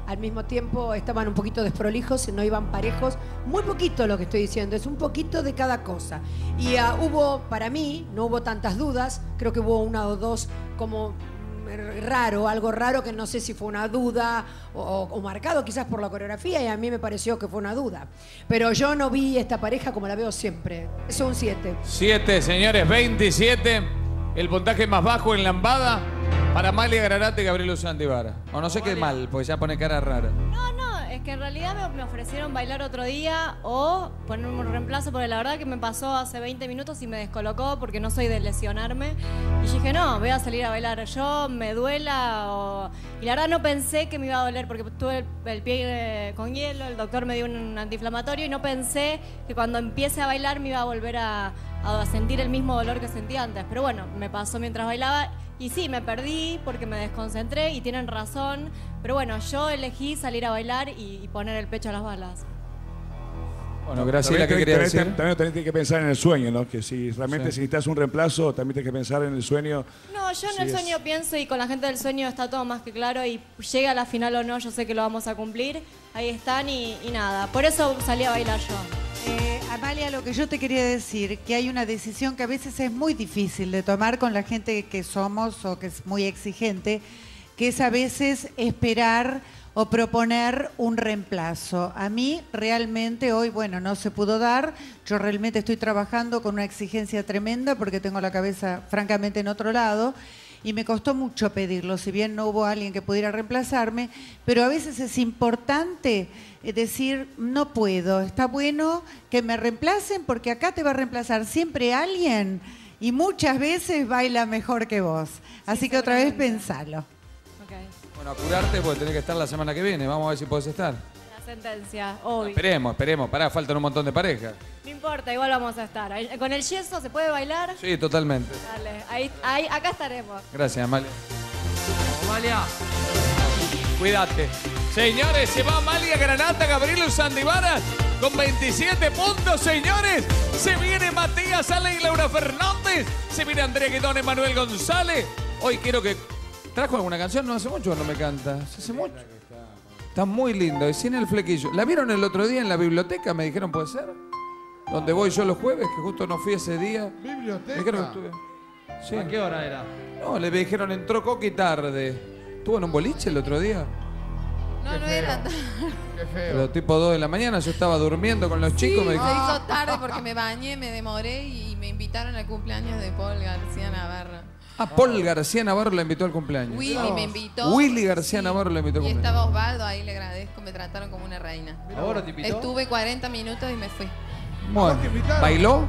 S9: al mismo tiempo estaban un poquito desprolijos, no iban parejos. Muy poquito lo que estoy diciendo, es un poquito de cada cosa. Y uh, hubo, para mí, no hubo tantas dudas, creo que hubo una o dos como raro, algo raro que no sé si fue una duda o, o marcado quizás por la coreografía, y a mí me pareció que fue una duda. Pero yo no vi esta pareja como la veo siempre. Es un siete.
S1: siete, señores, veintisiete. El puntaje más bajo en lambada para Amalia Granata y Gabriel Uzandibara. O no sé qué mal, porque ya pone cara rara.
S14: No, no, es que en realidad me, me ofrecieron bailar otro día o poner un reemplazo, porque la verdad que me pasó hace veinte minutos y me descolocó porque no soy de lesionarme. Y yo dije, no, voy a salir a bailar yo, me duela. O... Y la verdad no pensé que me iba a doler porque tuve el, el pie eh, con hielo, el doctor me dio un antiinflamatorio y no pensé que cuando empiece a bailar me iba a volver a, a sentir el mismo dolor que sentía antes. Pero bueno, me pasó mientras bailaba. Y sí, me perdí porque me desconcentré y tienen razón. Pero bueno, yo elegí salir a bailar y, y poner el pecho a las balas.
S1: Bueno, Graciela, ¿qué
S5: También
S1: quería
S5: tenés-
S1: decir?
S5: También tenés que pensar en el sueño, ¿no? Que si realmente
S1: Sí.
S5: necesitas un reemplazo, también tienes que pensar en el sueño.
S14: No, yo en
S5: Sí,
S14: el
S5: es-
S14: sueño pienso y con la gente del sueño está todo más que claro y llega a la final o no, yo sé que lo vamos a cumplir. Ahí están y, y nada. Por eso salí a bailar yo.
S6: Eh, Amalia, lo que yo te quería decir, que hay una decisión que a veces es muy difícil de tomar con la gente que somos o que es muy exigente, que es a veces esperar o proponer un reemplazo. A mí realmente hoy, bueno, no se pudo dar. Yo realmente estoy trabajando con una exigencia tremenda porque tengo la cabeza francamente en otro lado. Y me costó mucho pedirlo, si bien no hubo alguien que pudiera reemplazarme, pero a veces es importante eh, decir, no puedo, está bueno que me reemplacen porque acá te va a reemplazar siempre alguien y muchas veces baila mejor que vos. Así que otra vez pensalo.
S1: Bueno, a curarte porque tenés que estar la semana que viene. Vamos a ver si podés estar.
S14: La sentencia, obvio.
S1: Esperemos, esperemos. Pará, faltan un montón de parejas.
S14: No importa, igual vamos a estar. Ahí- Con el yeso se puede bailar.
S1: Sí, totalmente.
S14: Dale, ahí, ahí, acá estaremos.
S1: Gracias, Amalia.
S3: Amalia.
S1: Cuídate. Señores, se va Amalia Granata, Gabriel Uzandibara con veintisiete puntos, señores. Se viene Matías Ale y Laura Fernández. Se viene Andrea Guidón, Emanuel González. Hoy quiero que... ¿Trajo alguna canción? No hace mucho no me canta. ¿Se hace mucho? Está muy lindo. Y sin el flequillo. ¿La vieron el otro día en la biblioteca? Me dijeron, ¿puede ser? Donde voy yo los jueves, que justo no fui ese día.
S18: ¿Biblioteca?
S1: Me dijeron que estuve... Sí.
S3: ¿A qué hora era?
S1: No, le dijeron, entró Coqui tarde. ¿Estuvo en un boliche el otro día?
S15: No, no era tan...
S18: Qué feo.
S1: Pero tipo dos de la mañana, yo estaba durmiendo con los chicos.
S15: Sí,
S1: Me
S15: se
S1: dijeron,
S15: hizo tarde porque me bañé, me demoré y me invitaron al cumpleaños de Paul García Navarro.
S1: ah, Paul García Navarro la invitó al cumpleaños.
S15: Willy me invitó.
S1: Willy García Navarro la invitó al
S15: Y
S1: cumpleaños.
S15: estaba Osvaldo, ahí le agradezco, me trataron como una reina.
S3: ¿Ahora te invitó?
S15: Estuve cuarenta minutos y me fui.
S1: Bueno, ¿bailó?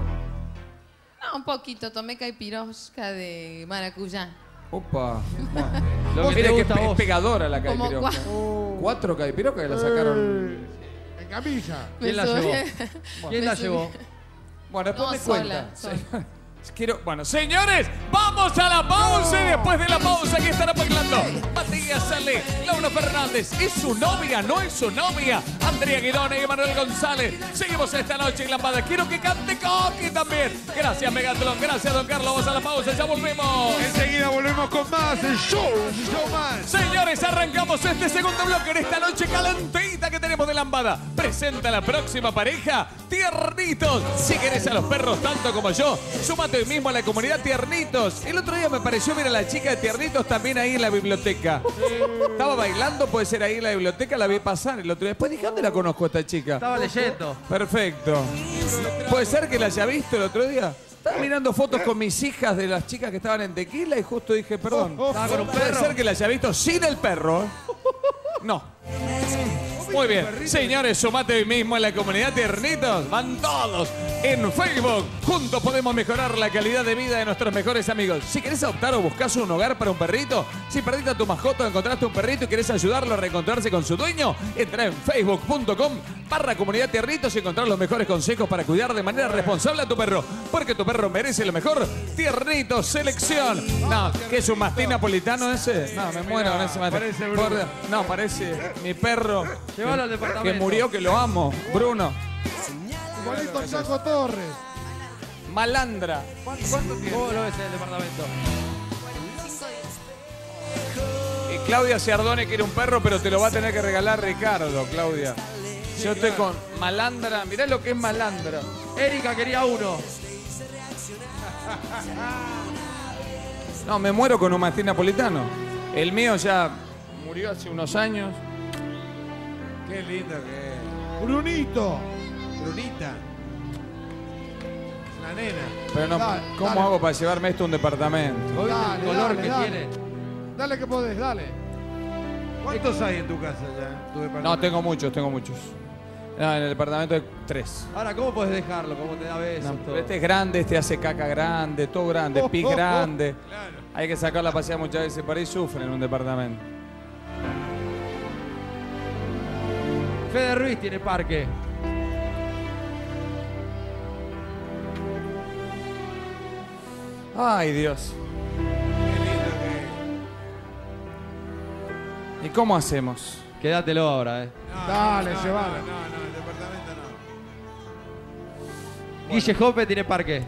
S15: No, un poquito, tomé caipirosca de maracuyá.
S1: Opa. Bueno.
S3: Lo que
S1: Mire
S3: te
S1: que
S3: gusta a
S1: es
S3: vos.
S1: pegadora la
S15: Como
S1: caipirosca.
S15: cua-
S1: Cuatro caipiroscas que la sacaron.
S18: En camilla.
S3: ¿Quién la
S15: Me
S3: llevó?
S15: subí-
S3: ¿Quién
S15: me
S3: la
S15: subí.
S3: llevó?
S1: Bueno, después
S15: No,
S1: me
S15: sola,
S1: cuenta. Quiero, bueno, señores, vamos a la pausa y después de la pausa aquí estará bailando Matías Ale, Laura Fernández. ¿Es su novia? ¿No es su novia? Andrea Guidone y Manuel González. Seguimos esta noche en Lambada. Quiero que cante Coqui también. Gracias, Megatlón. Gracias, don Carlos. Vamos a la pausa. Ya volvemos.
S18: Enseguida volvemos con más. El show, el show más.
S1: Señores, arrancamos este segundo bloque en esta noche calentita que tenemos de Lambada. Presenta la próxima pareja, Tiernitos. Si querés a los perros tanto como yo, sumate hoy mismo a la comunidad Tiernitos. El otro día me pareció ver a la chica de Tiernitos también ahí en la biblioteca. Estaba bailando, puede ser ahí en la biblioteca, la vi pasar el otro día. Después dije, ¿dónde la conozco a esta chica?
S3: Estaba leyendo.
S1: Perfecto. ¿Puede ser que la haya visto el otro día? Estaba mirando fotos con mis hijas de las chicas que estaban en Tequila y justo dije, perdón.
S3: Estaba con un
S1: ¿Puede
S3: perro.
S1: ser que la haya visto sin el perro? No. Muy bien. Señores, sumate hoy mismo a la comunidad Tiernitos. Van todos en Facebook. Juntos podemos mejorar la calidad de vida de nuestros mejores amigos. Si querés adoptar o buscas un hogar para un perrito, si perdiste a tu mascota o encontraste un perrito y querés ayudarlo a reencontrarse con su dueño, entra en facebook punto com barra comunidad Tiernitos y encontrar los mejores consejos para cuidar de manera responsable a tu perro. Porque tu perro merece lo mejor. Tiernitos, selección. No, ¿qué es un mastín napolitano ese? No, me muero con ese mastín.
S18: Parece Bruno.
S1: Por- No, parece mi perro.
S3: Llévalo al
S1: que-
S3: departamento.
S1: Que murió, que lo amo. Bruno.
S18: Igualito al Chaco Torres.
S1: Malandra.
S3: ¿Cómo lo ves en el departamento?
S1: Y Claudia Ciardone quiere un perro, pero te lo va a tener que regalar Ricardo, Claudia. Yo estoy con Malandra. Mirá lo que es Malandra.
S3: Erika quería uno.
S1: No, me muero con un mastín napolitano. El mío ya murió hace unos años.
S18: Qué lindo que es. Brunito. Brunita. La nena.
S1: Pero no,
S18: Dale,
S1: ¿cómo
S18: dale.
S1: hago para llevarme esto a un departamento?
S3: ¿Vos viste
S18: Dale,
S3: el color
S18: dale,
S3: que
S18: dale.
S3: tiene?
S18: Dale que podés, dale. ¿Cuántos hay en tu casa ya? en tu
S1: No,
S18: departamento?
S1: tengo muchos, tengo muchos. No, en el departamento hay tres.
S3: Ahora, ¿cómo podés dejarlo? ¿Cómo te da besos?
S1: No,
S3: todo?
S1: pero este es grande, este hace caca grande, todo grande, pis grande.
S18: Claro.
S1: Hay que sacarla a pasear muchas veces, por ahí sufren en un departamento.
S3: Fede Ruiz tiene parque.
S1: Ay, Dios. ¿Y cómo hacemos?
S3: Quédatelo ahora, eh.
S18: Dale,
S16: no,
S18: llévalo.
S16: No, no, no, el departamento no.
S3: Guille Jope tiene parque.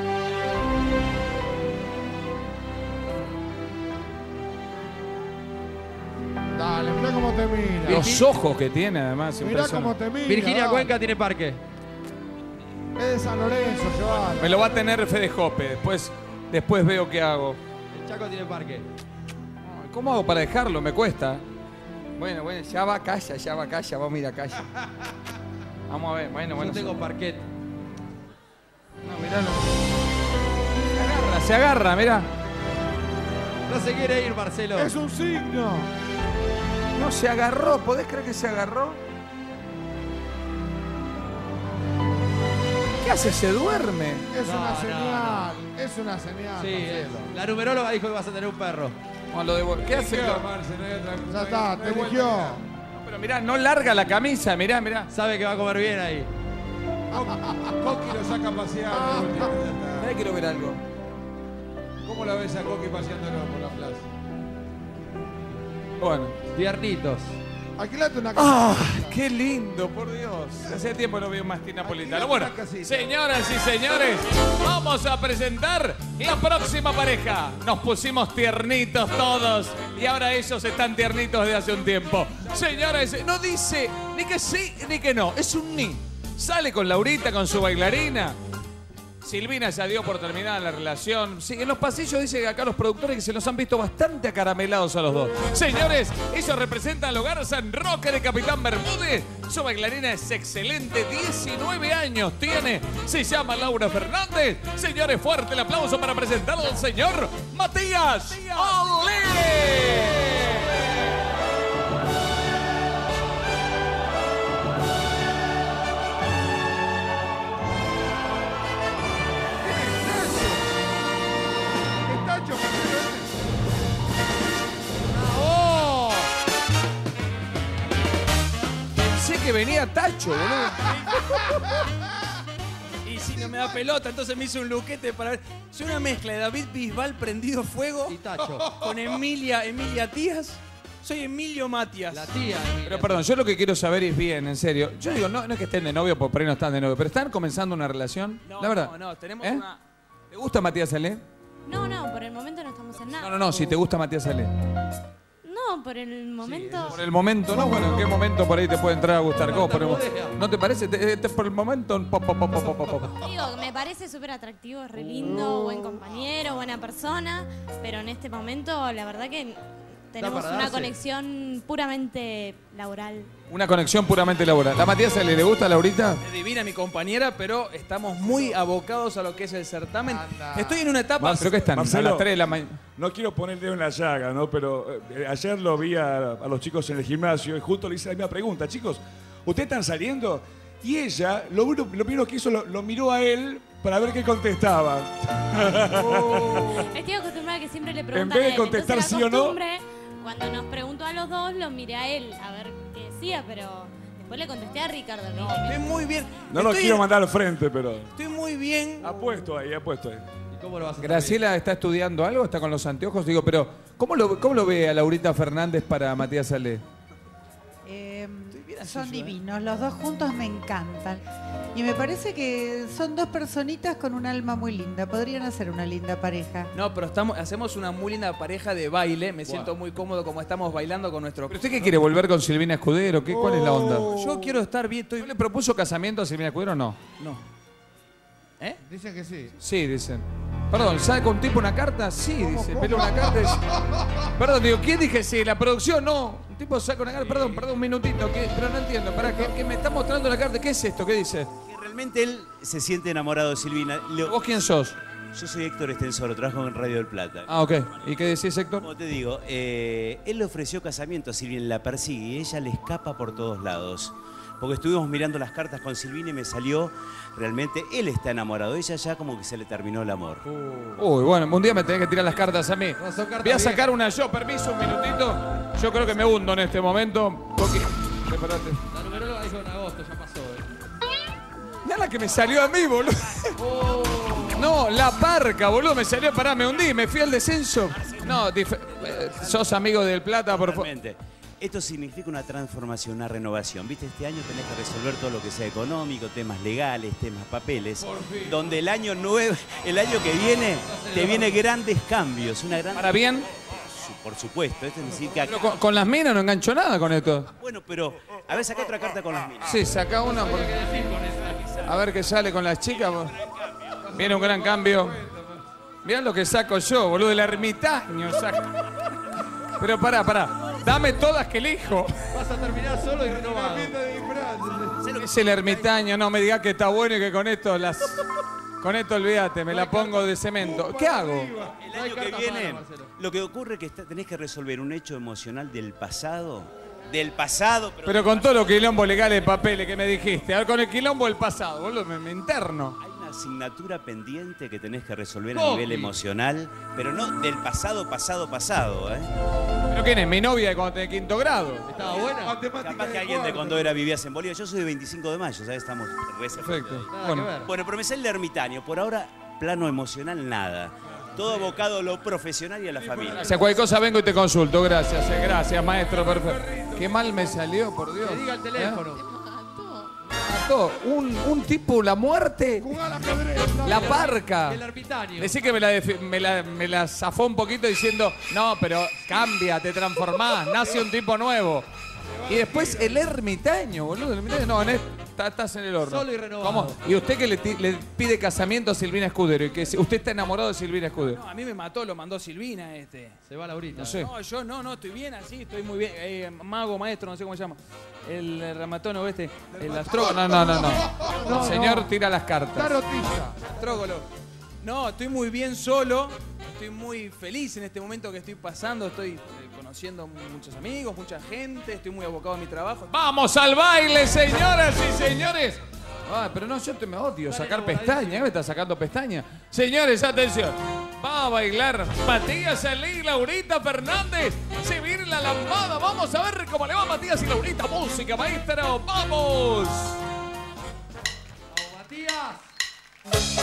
S18: Dale, mirá cómo te mira.
S1: Los ojos que tiene, además.
S18: Mirá cómo
S1: impresionante.
S18: te mira.
S3: Virginia
S18: dale.
S3: Cuenca tiene parque.
S18: Es de San Lorenzo, llévalo.
S1: Me lo va a tener Fede Jope. Después, después veo qué hago.
S3: El Chaco tiene parque.
S1: ¿Cómo hago para dejarlo? Me cuesta. Bueno, bueno, ya va, calla, ya va, calla. Vamos a ir a calla. Vamos a ver, bueno, bueno.
S3: Yo tengo parquet.
S1: No, mirá, no. Se agarra, se agarra, mirá.
S3: No se quiere ir, Marcelo.
S18: Es un signo.
S1: No, se agarró. ¿Podés creer que se agarró? ¿Qué hace? ¿Se duerme?
S18: Es
S3: No,
S18: una
S3: no,
S18: señal. Es una señal.
S3: Sí, eh,
S18: Marcelo.
S3: la numeróloga dijo que vas a tener un perro.
S1: No, lo debo- ¿Qué hace?
S16: Eligió, Marce, no hay otra cosa.
S18: Ya está, te eligió.
S1: No, pero mirá, no larga la camisa, mirá, mirá.
S3: Sabe que va a comer bien ahí.
S16: Coqui lo saca a pasear. de última, ya está.
S1: Mirá, quiero ver algo.
S16: ¿Cómo la ves a Coqui paseándolo por la plaza?
S1: Bueno.
S3: Tiernitos.
S18: Alquilate una
S1: ¡Ah!
S18: casa.
S1: ¡Qué lindo, por Dios! Hace tiempo no veo un mastín napolitano. Bueno,
S16: una casita.
S1: señoras y señores, vamos a presentar la próxima pareja. Nos pusimos tiernitos todos y ahora ellos están tiernitos desde hace un tiempo. Señores, no dice ni que sí ni que no, es un ni. Sale con Laurita, con su bailarina. Silvina ya dio por terminada la relación. Sí, en los pasillos dice que acá los productores que se los han visto bastante acaramelados a los dos. Señores, ellos representan al hogar San Roque de Capitán Bermúdez. Su bailarina es excelente, diecinueve años tiene. Se llama Laura Fernández. Señores, fuerte el aplauso para presentarlo al señor Matías Olé.
S18: ¿Qué tacho, Marcelo?
S1: ¡Oh! Pensé que venía Tacho, boludo.
S19: Y si no me da pelota, entonces me hice un luquete para ver. Soy una mezcla de David Bisbal prendido fuego
S3: Y Tacho.
S19: con Emilia, Emilia Tías. Soy Emilio Matias.
S3: La tía.
S1: Pero perdón, yo lo que quiero saber es bien, en serio. Yo digo, no, no es que estén de novio, porque por ahí no están de novio, pero están comenzando una relación.
S19: No,
S1: la verdad.
S19: no, no, tenemos
S1: ¿Eh?
S19: una.
S1: ¿Te gusta Matías Ale?
S14: No, no, por el momento no estamos en nada.
S1: No, no, no, si te gusta Matías Ale.
S14: No, por el momento.
S1: Por el momento, no, bueno, ¿en qué momento por ahí te puede entrar a gustar? ¿Cómo? Por el- ¿No te parece? Te- te- por el momento, po, po, po, po, po, po, po.
S14: Digo, me parece súper atractivo, es re lindo, buen compañero, buena persona, pero en este momento la verdad que tenemos
S3: para
S14: una
S3: darse.
S14: conexión puramente laboral.
S1: Una conexión puramente laboral. ¿La Matías Ale le gusta a Laurita?
S19: Es divina mi compañera, pero estamos muy abocados a lo que es el certamen. Estoy en una etapa.
S1: Creo que están
S5: Marcelo,
S1: a las tres de la mañana.
S5: No quiero poner el dedo en la llaga, ¿no? Pero eh, ayer lo vi a, a los chicos en el gimnasio y justo le hice la misma pregunta. Chicos, ¿ustedes están saliendo? Y ella, lo, lo primero que hizo, lo, lo miró a él para ver qué contestaba.
S14: Estoy acostumbrada a que siempre le preguntan
S5: En vez de
S14: a él.
S5: contestar
S14: Entonces, la
S5: sí o no.
S14: costumbre, cuando nos preguntó a los dos, lo miré a él a ver qué decía, pero después le contesté a Ricardo. le dije,
S19: Estoy muy bien.
S5: No lo
S19: Estoy-
S5: quiero mandar al frente, pero...
S19: Estoy muy bien.
S5: Apuesto ahí, apuesto ahí.
S3: ¿Y cómo lo vas a hacer?
S1: Graciela está estudiando algo, está con los anteojos. Digo, pero ¿cómo lo, cómo lo ve a Laurita Fernández para Matías Ale?
S6: Eh, son
S19: yo, eh.
S6: divinos, los dos juntos me encantan. Y me parece que son dos personitas con un alma muy linda. Podrían hacer una linda pareja.
S19: No, pero estamos, hacemos una muy linda pareja de baile. Me siento muy cómodo como estamos bailando con nuestro...
S1: ¿Pero usted qué quiere, volver con Silvina Escudero? ¿Qué, ¿Cuál es la onda?
S19: Yo quiero estar bien. Estoy...
S1: ¿No le propuso casamiento a Silvina Escudero o no?
S19: No. ¿Eh?
S18: Dicen que sí.
S1: Sí, dicen. Perdón, ¿saca un tipo una carta? Sí, dice. Pela una carta. y- Perdón, digo, ¿quién dije sí? ¿La producción? No. Un tipo saca una carta. Perdón, perdón, un minutito. ¿qué? Pero no entiendo. Pará, que, que me está mostrando la carta. ¿Qué es esto? ¿Qué dice?
S20: Que realmente él se siente enamorado de Silvina. Lo-
S1: ¿Vos quién sos?
S20: Yo soy Héctor Estensoro, trabajo en Radio del Plata.
S1: Ah, ok. ¿Y qué decís, Héctor?
S20: Como te digo, eh, él le ofreció casamiento a Silvina, la persigue y ella le escapa por todos lados. Porque estuvimos mirando las cartas con Silvina y me salió realmente, él está enamorado de ella, ya como que se le terminó el amor.
S1: Uy, bueno, un día me tenés que tirar las cartas a mí.
S18: son cartas
S1: Voy a sacar
S18: viejas.
S1: una yo, permiso, un minutito. Yo creo que me hundo en este momento. Porque... Preparate.
S3: La numeróloga dijo en agosto, ya pasó. Eh.
S1: Mirá la que me salió a mí, boludo.
S3: Oh.
S1: No, la parca, boludo, me salió, pará, me hundí, me fui al descenso. No, dif- eh, sos amigo del Plata, por favor.
S20: Realmente. Esto significa una transformación, una renovación. Viste, este año tenés que resolver todo lo que sea económico, temas legales, temas papeles. Donde el año nuevo, el año que viene, te viene grandes cambios. Una gran...
S1: ¿Para bien?
S20: Por supuesto, esto es decir que acá...
S1: Pero con, con las minas no engancho nada con esto.
S20: Bueno, pero, a ver, saca otra carta con las minas.
S1: Sí, saca una. Porque... A ver qué sale con las chicas. Viene un gran cambio. Mirá lo que saco yo, boludo, del ermitaño. Saco. Pero pará, pará. Dame todas que elijo.
S3: Vas a terminar solo y renovado.
S1: Es el ermitaño, no me digas que está bueno y que con esto las. Con esto olvídate, me la pongo de cemento. ¿Qué hago?
S20: El año que viene, lo que ocurre es que está- tenés que resolver un hecho emocional del pasado. Del pasado, pero...
S1: Pero con todos los quilombos legales de papeles que me dijiste. A ver, con el quilombo del pasado, boludo, me, me interno.
S20: Hay una asignatura pendiente que tenés que resolver a
S1: Coqui.
S20: nivel emocional, pero no del pasado, pasado, pasado, ¿eh?
S1: ¿Pero quién es? Mi novia de cuando tenía quinto grado.
S3: ¿Estaba buena?
S20: Capaz que alguien de cuando era vivías en Bolivia. Yo soy de veinticinco de mayo, ¿sabes? Estamos re cerca.
S1: Perfecto.
S3: Nada
S1: Bueno.
S3: que ver.
S20: Bueno, pero me sale el ermitaño. Por ahora, plano emocional, nada. Todo abocado a lo profesional y a la familia.
S1: Si a cualquier cosa vengo y te consulto. Gracias, eh, gracias, maestro. Perfecto. Qué mal me salió, por Dios.
S3: Que diga el teléfono.
S1: Mató. Un, un tipo, la muerte. La parca.
S3: El ermitaño.
S1: Decí que me la, defi- me, la, me la zafó un poquito diciendo, no, pero cambia, te transformás, nace un tipo nuevo. Y después el ermitaño, boludo. El ermitaño, no, en el- está- estás en el horno.
S3: Solo y renovado.
S1: ¿Cómo? ¿Y usted que le, ti- le pide casamiento a Silvina Escudero? ¿Y que si- usted está enamorado de Silvina Escudero?
S19: No, a mí me mató, lo mandó Silvina este.
S3: Se va Laurita.
S1: No sé.
S19: No, yo no, no, estoy bien así, estoy muy bien. Eh, mago, maestro, no sé cómo se llama. El eh, ramatólogo este, el astrólogo.
S1: No, no, no, no.
S18: No,
S1: El señor
S18: no.
S1: tira las cartas.
S18: Tarotista.
S19: Astrógolo. No, estoy muy bien solo. Estoy muy feliz en este momento que estoy pasando. Estoy eh, conociendo muchos amigos, mucha gente. Estoy muy abocado a mi trabajo.
S1: ¡Vamos al baile, señoras y señores! Ah, pero no, yo te me odio sacar pestañas. ¿Qué me estás sacando pestañas? Señores, atención. Va a bailar Matías Elí y Laurita Fernández. Se viene la lambada. Vamos a ver cómo le va a Matías y Laurita. Música, maestro. ¡Vamos!
S3: Matías.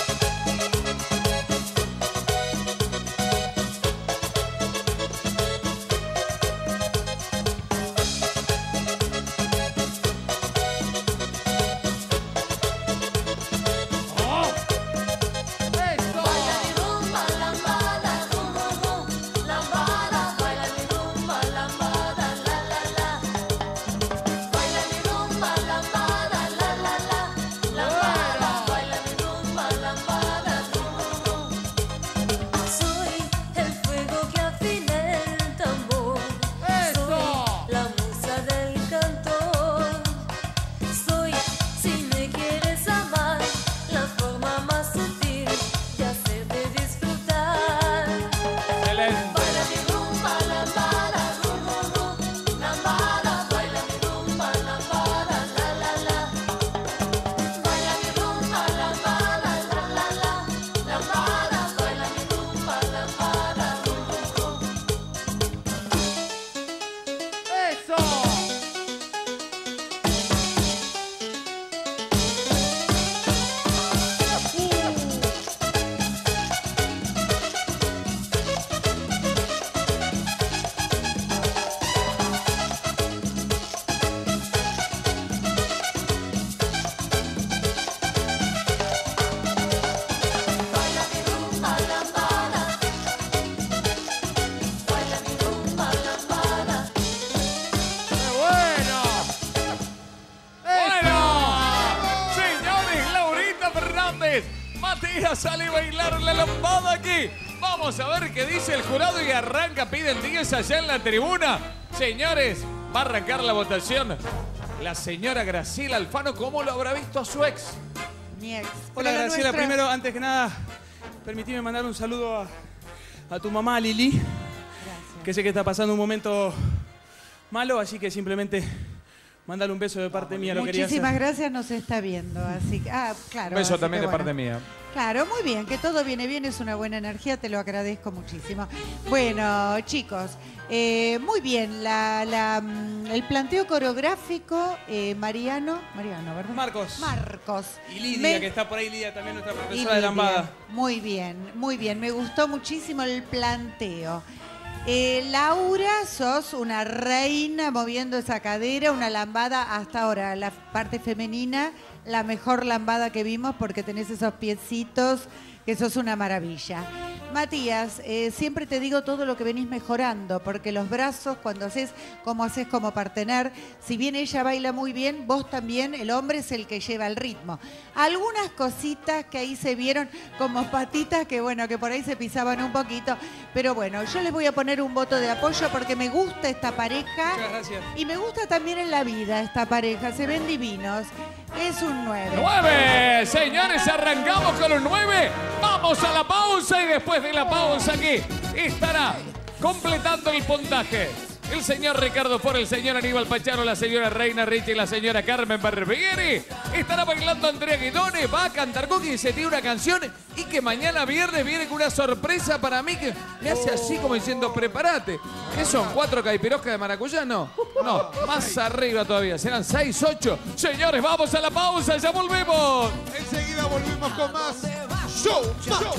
S7: Lambada,
S1: Matías sale a bailar la lambada aquí. Vamos a ver qué dice el jurado y arranca, piden diez allá en la tribuna. Señores, va a arrancar la votación. La señora Graciela Alfano, ¿cómo lo habrá visto a su ex?
S6: Mi ex.
S19: Hola,
S6: Pero
S19: Graciela.
S6: nuestra-
S19: Primero, antes que nada, permitime mandar un saludo a, a tu mamá, Lili. Gracias. Que sé que está pasando un momento malo, así que simplemente mandale un beso de parte mía. Lo quería
S6: Muchísimas
S19: hacer.
S6: gracias, nos está viendo. Así que, ah, claro.
S1: Un beso
S6: así
S1: también
S6: que
S1: de parte
S6: bueno.
S1: mía.
S6: Claro, muy bien, que todo viene bien, es una buena energía, te lo agradezco muchísimo. Bueno, chicos, eh, muy bien, la, la, mm, el planteo coreográfico, eh, Mariano, Mariano, ¿verdad?
S19: Marcos.
S6: Marcos.
S19: Y Lidia,
S6: Me-
S19: que está por ahí, Lidia, también nuestra
S6: y
S19: profesora de
S6: Lidia.
S19: lambada.
S6: Muy bien, muy bien, me gustó muchísimo el planteo. Eh, Laura, sos una reina moviendo esa cadera, una lambada hasta ahora, la parte femenina, la mejor lambada que vimos porque tenés esos piecitos que sos una maravilla. Matías, eh, siempre te digo todo lo que venís mejorando, porque los brazos, cuando haces como haces como partener, si bien ella baila muy bien, vos también, el hombre es el que lleva el ritmo. Algunas cositas que ahí se vieron como patitas que bueno, que por ahí se pisaban un poquito, pero bueno, yo les voy a poner un voto de apoyo porque me gusta esta pareja.
S19: Muchas gracias.
S6: Y me gusta también en la vida esta pareja, se ven divinos. Es un nueve.
S1: ¡Nueve! Señores, arrancamos con un nueve. Vamos a la pausa y después de la pausa aquí estará completando el puntaje el señor Ricardo Ford, el señor Aníbal Pachano, la señora Reina Ricci y la señora Carmen Barbieri. Estará bailando Andrea Guidone, va a cantar Cookie y se tiene una canción y que mañana viernes viene con una sorpresa para mí que me hace así como diciendo, prepárate. ¿Qué son? ¿Cuatro caipiroscas de maracuyá? No, no, más arriba todavía. Serán seis, ocho. Señores, vamos a la pausa, ya volvemos.
S18: Enseguida volvemos con más Showmatch.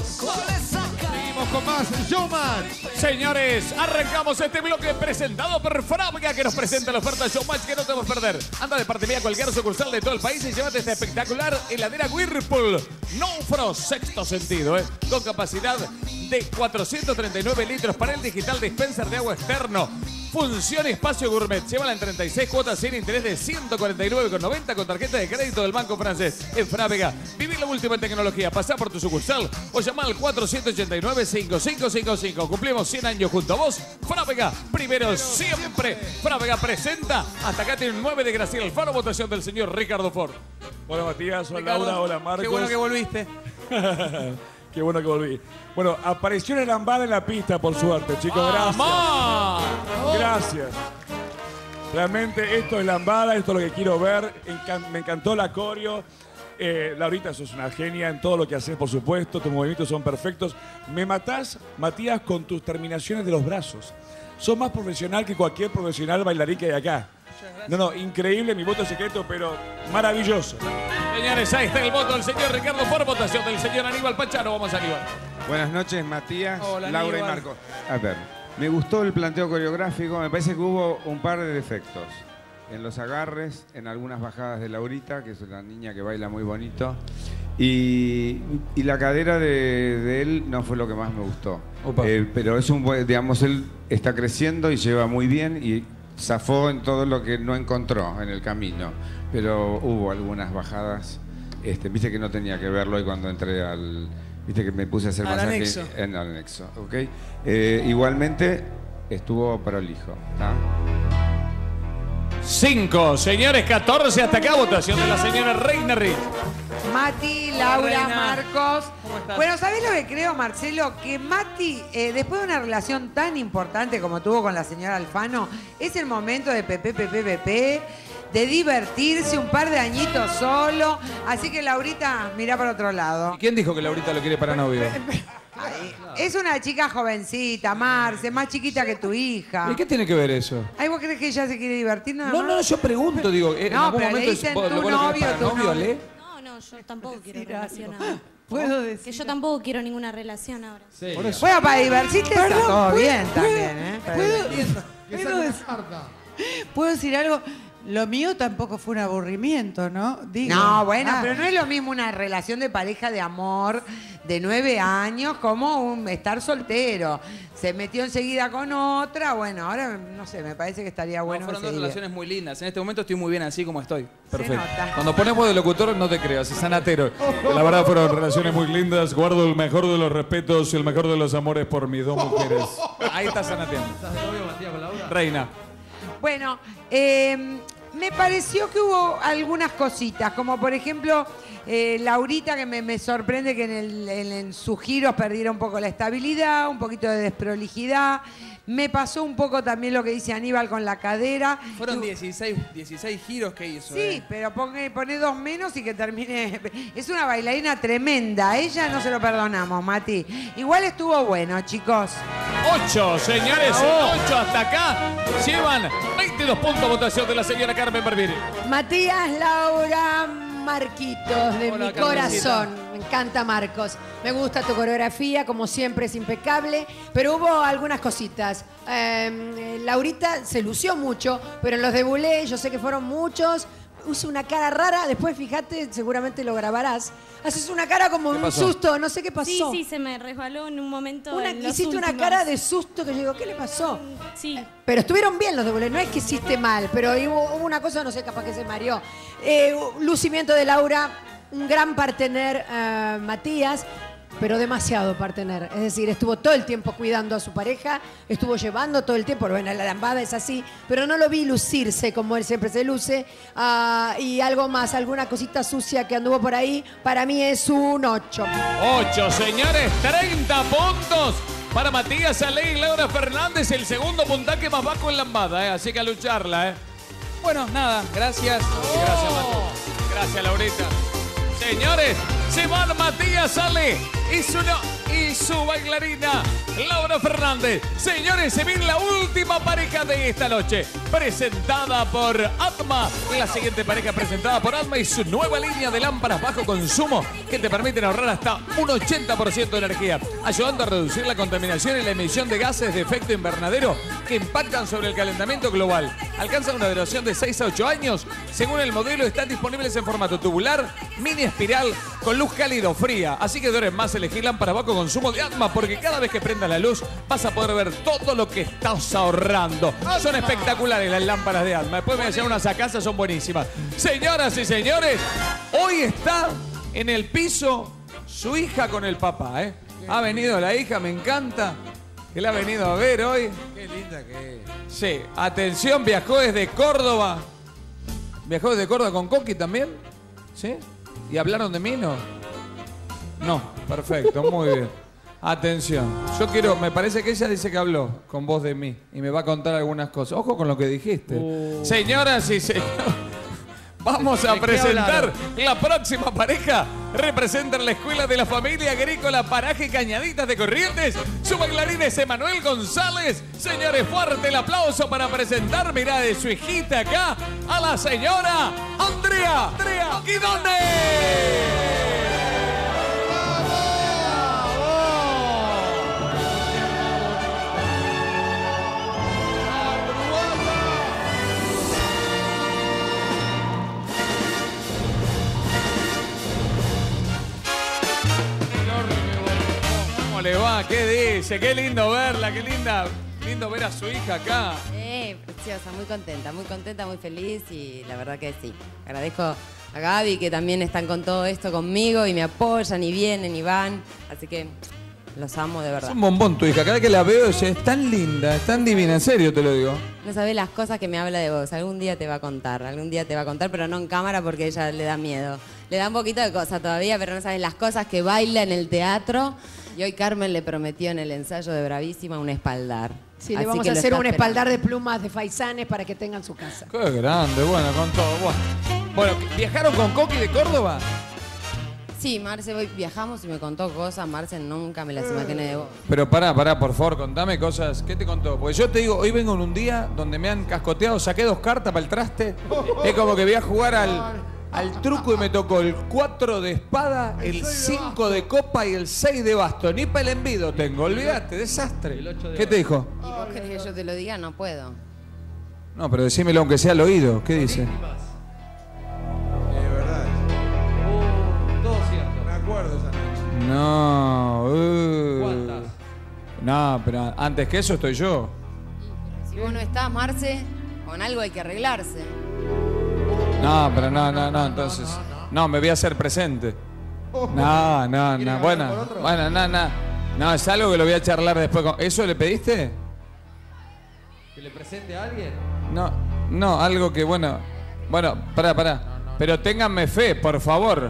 S18: Seguimos con más Showmatch.
S1: Señores, arrancamos este bloque presentado por Frávega, que nos presenta la oferta Showmatch que no te vas a perder. Anda de parte mía a cualquier sucursal de todo el país y llévate esta espectacular heladera Whirlpool No Frost, sexto sentido, ¿eh? Con capacidad de cuatrocientos treinta y nueve litros, panel digital dispenser de agua externo. Función espacio gourmet. Llévala en treinta y seis cuotas sin interés de ciento cuarenta y nueve con noventa con tarjeta de crédito del Banco Francés. En Frávega, viví la última tecnología. Pasá por tu sucursal o llama al cuatrocientos ochenta y nueve, cincuenta y cinco cincuenta y cinco. Cumplimos cien años junto a vos. Frávega, primero siempre. Frávega presenta. Hasta acá tiene un nueve de Graciela Alfano, votación del señor Ricardo Ford.
S5: Hola Matías, hola
S19: Ricardo,
S5: Laura, hola Marcos.
S19: Qué bueno que volviste.
S5: Qué bueno que volví. Bueno, apareció una lambada en la pista, por suerte, chicos. Gracias.
S1: ¡Vamos!
S5: Gracias. Realmente esto es lambada, esto es lo que quiero ver. Encan- me encantó la coreo. Eh, Laurita, sos una genia en todo lo que haces, por supuesto. Tus movimientos son perfectos. Me matás, Matías, con tus terminaciones de los brazos. Sos más profesional que cualquier profesional bailarín que hay acá. No, no, increíble, mi voto secreto, pero maravilloso.
S1: Señores, ahí está el voto del señor Ricardo Ford, votación del señor Aníbal Pachano. Vamos, Aníbal.
S2: Buenas noches, Matías,
S19: Hola,
S2: Laura y
S19: Aníbal.
S2: Marco. A ver, me gustó el planteo coreográfico, me parece que hubo un par de defectos. En los agarres, en algunas bajadas de Laurita, que es una niña que baila muy bonito. Y, y la cadera de, de él no fue lo que más me gustó. Eh, pero es un buen, digamos, él está creciendo y lleva muy bien y zafó en todo lo que no encontró en el camino. Pero hubo algunas bajadas, este, viste que no tenía que verlo y cuando entré al... Viste que me puse a hacer
S19: Al
S2: masaje
S19: anexo.
S2: en el anexo, ¿ok? Eh, igualmente estuvo prolijo, ¿está?
S1: Cinco, señores, catorce hasta acá, votación de la señora Reina Ricci.
S8: Mati, Laura,
S19: Reina.
S8: Marcos.
S19: ¿Cómo estás?
S8: Bueno, ¿sabés lo que creo, Marcelo? Que Mati, eh, después de una relación tan importante como tuvo con la señora Alfano, es el momento de Pepe, Pepe, Pepe, de divertirse un par de añitos solo. Así que, Laurita, mirá para otro lado.
S1: ¿Quién dijo que Laurita lo quiere para novio?
S8: Es una chica jovencita, Marce, más chiquita que tu hija.
S1: ¿Y qué tiene que ver eso?
S8: Ay, ¿vos crees que ella se quiere divertir nada
S1: No,
S8: más?
S1: no, yo pregunto, digo, ¿en
S8: No,
S1: algún
S8: pero le
S1: momento
S8: dicen
S1: vos-
S8: tu
S1: vos lo querés
S8: novio,
S1: para
S8: tu
S1: novio,
S8: novio.
S1: Ale?
S14: No, no, yo tampoco quiero relación ahora.
S6: Puedo decir.
S14: Que yo tampoco quiero ninguna relación ahora.
S1: Por eso.
S8: Bueno, para divertirte está
S6: Perdón,
S8: todo
S6: ¿puedo-
S8: bien
S6: puedo-
S8: también, ¿eh? Para
S6: ¿Puedo,
S8: divertirse.
S6: puedo decir, puedo decir algo? Lo mío tampoco fue un aburrimiento, ¿no? Digo.
S8: No, bueno,
S6: Ah,
S8: pero no es lo mismo una relación de pareja de amor, de nueve años como un estar soltero. Se metió enseguida con otra, bueno, ahora no sé, me parece que estaría bueno.
S19: No, fueron
S8: que
S19: dos
S8: se diga.
S19: relaciones muy lindas. En este momento estoy muy bien así como estoy.
S1: Perfecto. Cuando ponemos de locutor, no te creas, es sanatero. La verdad fueron relaciones muy lindas. Guardo el mejor de los respetos y el mejor de los amores por mis dos mujeres. Ahí está sanateando.
S3: ¿Estás de novio, Matías, con Laura?
S1: Reina.
S8: Bueno, eh, me pareció que hubo algunas cositas, como por ejemplo, eh, Laurita, que me, me sorprende que en, el, en, en sus giros perdiera un poco la estabilidad, un poquito de desprolijidad. Me pasó un poco también lo que dice Aníbal con la cadera.
S19: Fueron
S8: Y-
S19: dieciséis, dieciséis giros que hizo.
S8: Sí,
S19: eh.
S8: pero pone, pone dos menos y que termine. Es una bailarina tremenda. A ella no se lo perdonamos, Mati. Igual estuvo bueno, chicos.
S1: Ocho, señores, ocho hasta acá. Llevan veintidós puntos votación de la señora Carmen Barbieri.
S9: Matías, Laura, Marquitos, de
S1: Hola,
S9: mi
S1: Carmencita.
S9: corazón. Me encanta, Marcos. Me gusta tu coreografía, como siempre es impecable, pero hubo algunas cositas. Eh, Laurita se lució mucho, pero en los de Boulé yo sé que fueron muchos. Hizo una cara rara, después fíjate, seguramente lo grabarás. Haces una cara como
S1: ¿Qué
S9: un
S1: pasó?
S9: susto, no sé qué pasó.
S14: Sí, sí, se me resbaló en un momento.
S9: Una-
S14: en los
S9: hiciste una
S14: últimos.
S9: cara de susto que yo digo, ¿qué le pasó?
S14: Sí.
S9: Pero estuvieron bien los de Boulé, no es que hiciste mal, pero hubo, hubo una cosa, no sé, capaz que se mareó. Eh, lucimiento de Laura, un gran partener, eh, Matías, pero demasiado partener. Es decir, estuvo todo el tiempo cuidando a su pareja, estuvo llevando todo el tiempo, bueno, la lambada es así, pero no lo vi lucirse como él siempre se luce. Ah, y algo más, alguna cosita sucia que anduvo por ahí, para mí es un ocho.
S1: Ocho, señores, treinta puntos para Matías Ale y Laura Fernández. El segundo puntaje más bajo en lambada, ¿eh? Así que a lucharla, ¿eh?
S19: Bueno, nada, gracias.
S1: Gracias, Matías. Gracias, Laurita. Señores, se van Matías Ale y su, no- y su bailarina Laura Fernández. Señores, se viene la última pareja de esta noche, presentada por Atma. La siguiente pareja presentada por Atma y su nueva línea de lámparas bajo consumo que te permiten ahorrar hasta un ochenta por ciento de energía, ayudando a reducir la contaminación y la emisión de gases de efecto invernadero que impactan sobre el calentamiento global. Alcanzan una duración de seis a ocho años. Según el modelo, están disponibles en formato tubular, mini espiral, con luz cálida o fría. Así que dures más elegir lámparas bajo consumo de Atma, porque cada vez que prenda la luz vas a poder ver todo lo que estás ahorrando. Son espectaculares las lámparas de Atma. Después me voy a llevar unas a casa, son buenísimas. Señoras y señores, hoy está en el piso su hija con el papá, ¿eh? Ha venido la hija, me encanta. Que la ha venido a ver hoy.
S18: Qué linda que es.
S1: Sí, atención, viajó desde Córdoba. ¿Viajó desde Córdoba con Coqui también? ¿Sí? ¿Y hablaron de mí, no? No, perfecto, muy bien. Atención, yo quiero, me parece que ella dice que habló con voz de mí y me va a contar algunas cosas. Ojo con lo que dijiste. Señoras y señores, vamos a
S3: ¿De qué
S1: presentar
S3: hablaron?
S1: la próxima pareja. Representan la Escuela de la Familia Agrícola Paraje Cañaditas de Corrientes. Su bailarín es Emanuel González. Señores, fuerte el aplauso para presentar, mirá, de su hijita acá, a la señora Andrea, Andrea Guidone. ¿Cómo le va? ¿Qué dice? Qué lindo verla, qué linda, lindo ver a su hija acá.
S21: Eh, preciosa, muy contenta, muy contenta, muy feliz y la verdad que sí. Agradezco a Gaby que también están con todo esto conmigo y me apoyan y vienen y van. Así que los amo de
S1: Es
S21: verdad.
S1: un bombón tu hija, cada vez que la veo ella es tan linda, es tan divina, en serio te lo digo.
S21: No sabés las cosas que me habla de vos. Algún día te va a contar, algún día te va a contar, pero no en cámara porque ella le da miedo. Le da un poquito de cosa todavía, pero no sabes las cosas que baila en el teatro. Y hoy Carmen le prometió en el ensayo de Bravísima un espaldar.
S9: Sí,
S21: Así
S9: le vamos
S21: que
S9: a
S21: lo
S9: hacer
S21: está
S9: un
S21: esperando.
S9: espaldar de plumas de faisanes para que tengan su casa.
S1: Qué grande, bueno, con todo. Bueno, bueno ¿viajaron con Coqui de Córdoba?
S21: Sí, Marce, hoy viajamos y me contó cosas. Marce nunca me las imaginé de vos.
S1: Pero pará, pará, por favor, contame cosas. ¿Qué te contó? Porque yo te digo, hoy vengo en un día donde me han cascoteado, saqué dos cartas para el traste. Es como que voy a jugar al, al truco y me tocó el cuatro de espada, el cinco de copa y el seis de basto. Ni para el envido tengo, olvídate, desastre. ¿Qué te dijo?
S21: ¿Y vos querés que yo te lo diga? No puedo.
S1: No, pero decímelo aunque sea al oído. ¿Qué dice?
S18: Es verdad. Todo cierto. Me acuerdo esa noche.
S1: No. uh.
S3: ¿Cuántas?
S1: No, pero antes que eso estoy yo.
S21: Si vos no estás, Marce, con algo hay que arreglarse.
S1: No, pero no, no, no, entonces. No, me voy a hacer presente. No, no, no. Bueno, bueno, no, no. No, es algo que lo voy a charlar después. con- ¿Eso le pediste?
S3: ¿Que le presente a alguien?
S1: No, no, algo que, bueno. Bueno, pará, pará. Pero ténganme fe, por favor.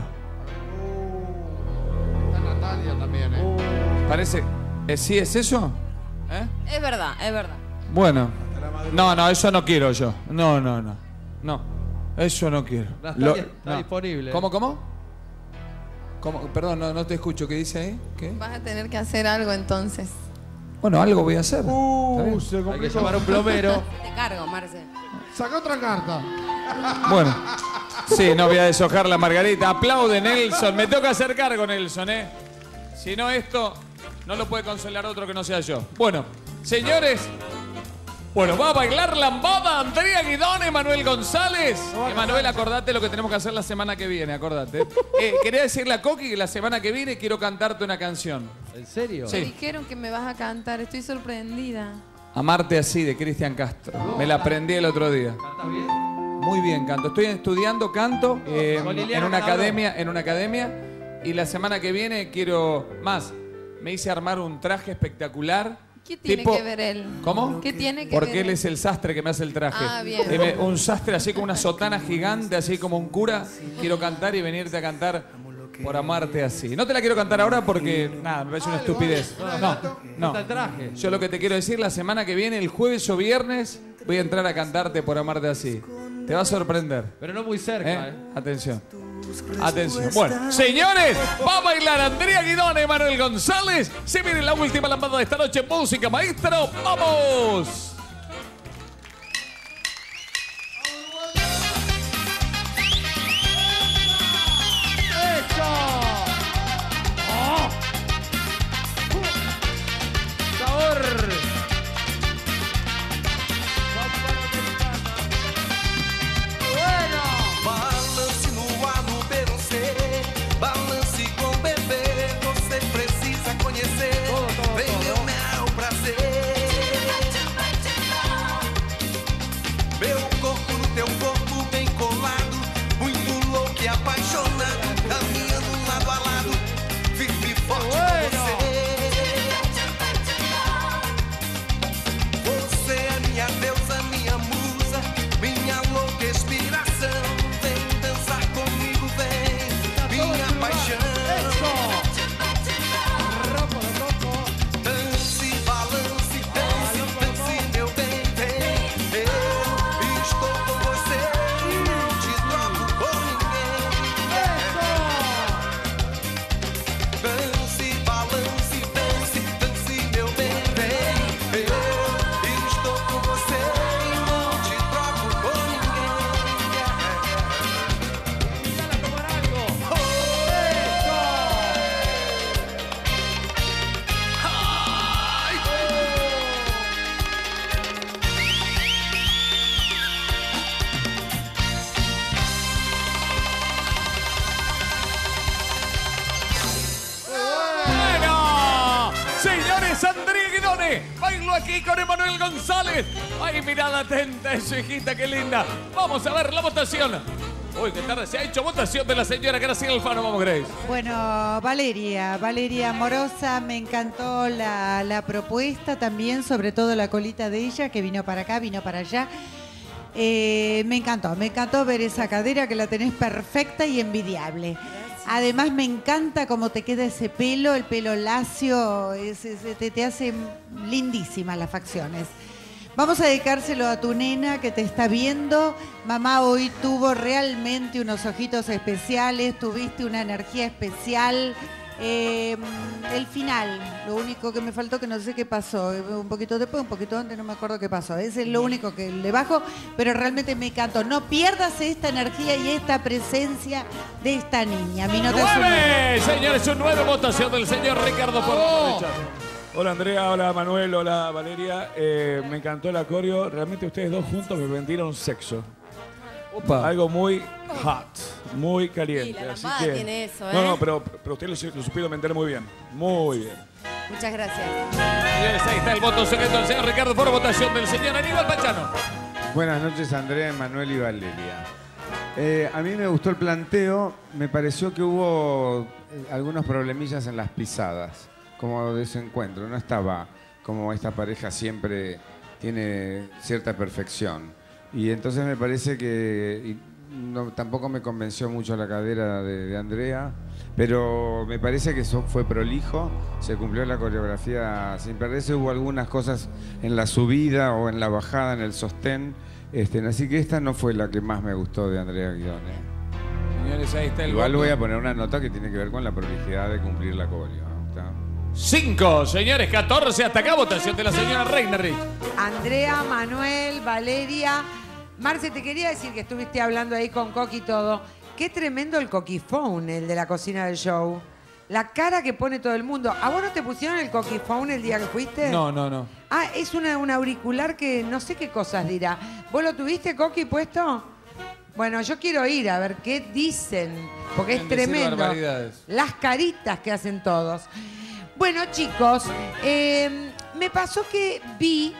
S18: Está Natalia también, ¿eh?
S1: Parece. eh, ¿Sí es eso? ¿Eh?
S21: Es verdad, es verdad.
S1: Bueno. No, no, eso no quiero yo. No, no, no. No. Eso no quiero.
S3: Natalia
S1: Lo-
S3: está
S1: no.
S3: disponible.
S1: ¿Cómo, cómo? ¿Cómo? Perdón, no, no te escucho. ¿Qué dice ahí? ¿Qué?
S15: Vas a tener que hacer algo entonces.
S1: Bueno, algo voy a hacer. ¿Está
S18: Uh,
S1: bien?
S18: se
S3: Hay que
S18: complicó.
S3: llamar a un plomero.
S21: Te cargo, Marce.
S18: Saca otra carta.
S1: Bueno. Sí, no voy a deshojar la margarita. Aplaude, Nelson. Me toca hacer cargo, Nelson, ¿eh? Si no, esto no lo puede consolar otro que no sea yo. Bueno, señores. Bueno, va a bailar lambada Andrea Guidón, Emanuel González. Emanuel, acordate lo que tenemos que hacer la semana que viene, acordate. Eh, quería decirle a Coqui que la semana que viene quiero cantarte una canción.
S3: ¿En serio?
S1: Sí.
S15: Me dijeron que me vas a cantar, estoy sorprendida.
S1: Amarte así, de Cristian Castro. Me la aprendí el otro día.
S3: ¿Cantas bien?
S1: Muy bien canto. Estoy estudiando canto eh,
S3: Con
S1: en
S3: Liliana
S1: una
S3: Calabró.
S1: academia, en una academia. Y la semana que viene quiero más. Me hice armar un traje espectacular.
S15: ¿Qué tiene
S1: Tipo-
S15: que ver él?
S1: ¿Cómo?
S15: ¿Qué tiene que
S1: Porque
S15: ver
S1: él es el sastre que me hace el traje.
S15: Ah, bien.
S1: Y me- un sastre así como una sotana gigante, así como un cura. Quiero cantar y venirte a cantar por amarte así. No te la quiero cantar ahora porque, nada, me parece una estupidez. No, no.
S3: Falta el traje.
S1: Yo lo que te quiero decir, la semana que viene, el jueves o viernes, voy a entrar a cantarte por amarte así. Te va a sorprender.
S3: Pero no muy cerca,
S1: ¿Eh?
S3: ¿eh?
S1: Atención. Atención. Bueno, señores, va a bailar Andrea Guidón, Emanuel González. Se viene la última lambada de esta noche. Música, maestro. ¡Vamos!
S3: ¡Sabor!
S11: Balance no ar no B no C, balance com bebê, você precisa conhecer. Vem meu mel prazer. Meu corpo no teu corpo bem colado, muito louco e apaixonado, caminhando lado a lado, firme e forte com você. Você é minha deusa, minha musa, minha louca inspiração. Vem dançar comigo, vem, minha paixão. Dance, balance, dance, dance, meu bem, vem. Eu estou com você e não te troco por ninguém. Dance, balance, dance, dance, meu bem, vem. Eu estou com você e não te troco por ninguém.
S1: Bueno, señores, Andrea Guidone, bailo aquí con Emanuel González. Ay, mirada atenta de su hijita, qué linda. Vamos a ver la votación. Uy, qué tarde se ha hecho votación de la señora Graciela Alfano. Vamos, Grace.
S6: Bueno, Valeria, Valeria Amorosa, me encantó la, la propuesta también, sobre todo la colita de ella, que vino para acá, vino para allá. Eh, me encantó, me encantó ver esa cadera que la tenés perfecta y envidiable. Además me encanta cómo te queda ese pelo, el pelo lacio, es- es- te, te hace lindísimas las facciones. Vamos a dedicárselo a tu nena que te está viendo. Mamá hoy tuvo realmente unos ojitos especiales, tuviste una energía especial. Eh, el final, lo único que me faltó, que no sé qué pasó, un poquito después, un poquito antes, no me acuerdo qué pasó. Ese es lo único que le bajo, pero realmente me encantó. No pierdas esta energía y esta presencia de esta niña. Mi nota es un
S1: ¡Nueve! Señores, un nueve votación del señor Ricardo por
S5: Hola Andrea, hola Manuel, hola Valeria. Eh, me encantó el acorio. Realmente ustedes dos juntos me vendieron sexo. Opa. Algo muy hot, muy caliente.
S21: Sí, la
S5: así
S21: lambada
S5: que...
S21: tiene eso, ¿eh?
S5: No, no, pero, pero ustedes lo, lo supieron vender muy bien. Muy bien.
S21: Muchas gracias.
S1: Señores, ahí está el voto secreto del señor Ricardo por votación del señor Aníbal Pachano.
S2: Buenas noches, Andrea, Emanuel y Valeria. Eh, a mí me gustó el planteo. Me pareció que hubo eh, algunos problemillas en las pisadas, como desencuentro. No estaba como esta pareja siempre tiene cierta perfección. Y entonces me parece que y no, tampoco me convenció mucho la cadera de, de Andrea, pero me parece que eso fue prolijo, se cumplió la coreografía sin perderse. Hubo algunas cosas en la subida o en la bajada, en el sostén. Este, así que esta no fue la que más me gustó de Andrea Guione.
S1: Señores, ahí está el
S2: Igual
S1: voto.
S2: voy a poner una nota que tiene que ver con la prolijidad de cumplir la coreo, ¿no? Está-
S1: Cinco, señores, catorce. Hasta acá votación de la señora Reinerich.
S8: Andrea, Manuel, Valeria. Marce, te quería decir que estuviste hablando ahí con Coqui y todo. Qué tremendo el coquifón, el de la cocina del show. La cara que pone todo el mundo. ¿A vos no te pusieron el coquifón el día que fuiste?
S1: No, no, no.
S8: Ah, es una, un auricular que no sé qué cosas dirá. ¿Vos lo tuviste, Coqui, puesto? Bueno, yo quiero ir a ver qué dicen, porque es
S1: Pueden decir
S8: tremendo.
S1: barbaridades.
S8: Las caritas que hacen todos. Bueno, chicos, eh, me pasó que vi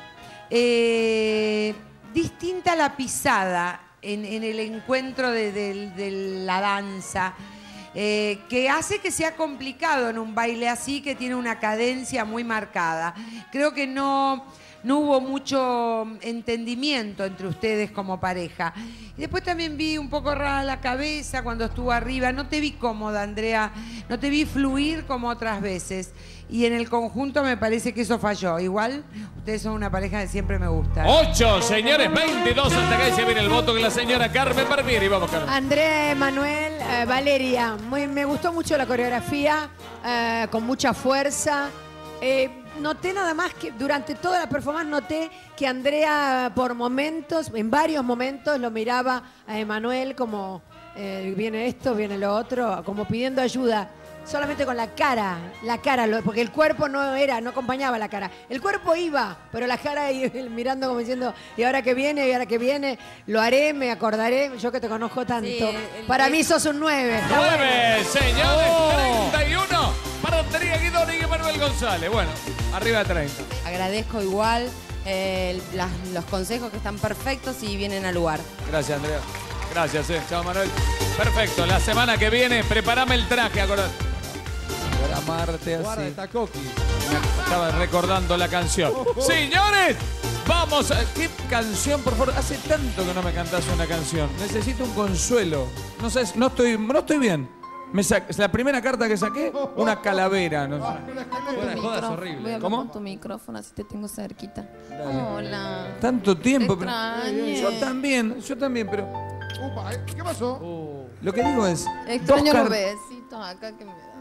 S8: eh, distinta la pisada en, en el encuentro de, de- de la danza, eh, que hace que sea complicado en un baile así, que tiene una cadencia muy marcada. Creo que no, no hubo mucho entendimiento entre ustedes como pareja. Y después también vi un poco rara la cabeza cuando estuvo arriba. No te vi cómoda, Andrea. No te vi fluir como otras veces. Y en el conjunto me parece que eso falló. Igual, ustedes son una pareja que siempre me gusta.
S1: Ocho, señores, veintidós. Hasta acá y se viene el voto de la señora Carmen Barbieri. Vamos, Carmen.
S9: Andrea, Emanuel, eh, Valeria, muy- me gustó mucho la coreografía, eh, con mucha fuerza. Eh, noté nada más que durante toda la performance noté que Andrea por momentos, en varios momentos, lo miraba a Emanuel como eh, viene esto, viene lo otro, como pidiendo ayuda. Solamente con la cara, la cara, lo- porque el cuerpo no era, no acompañaba la cara. El cuerpo iba, pero la cara iba mirando como diciendo, y ahora que viene, y ahora que viene, lo haré, me acordaré, yo que te conozco tanto.
S21: Sí, el-
S9: Para
S21: el-
S9: mí sos un nueve. está bueno.
S1: Nueve, señores, treinta y uno para Andrea Guidoni y Manuel González. Bueno, arriba de treinta.
S21: Agradezco igual eh, el- las- los consejos que están perfectos y vienen al lugar.
S1: Gracias, Andrea. Gracias, eh. Chao, Manuel. Perfecto. La semana que viene, prepárame el traje, acordate. Para amarte así.
S18: Guarda, está Coqui.
S1: Me estaba recordando la canción. Señores, vamos a... ¿Qué canción, por favor? Hace tanto que no me cantás una canción. Necesito un consuelo. No sé, no estoy, no estoy bien. Me sa- la primera carta que saqué, una calavera. No sé.
S3: Fuera de joda es horrible.
S15: Voy a hablar
S1: ¿Cómo?
S15: con tu micrófono, así te tengo cerquita.
S1: Dale.
S15: Hola.
S1: Tanto tiempo.
S15: Te
S1: pero-
S15: extrañé.
S1: Yo también, yo también, pero
S18: Upa, ¿eh? ¿Qué pasó?
S3: Uh,
S1: lo que digo es...
S15: Extraño
S1: dos
S15: los
S1: car-
S15: besitos acá que me da.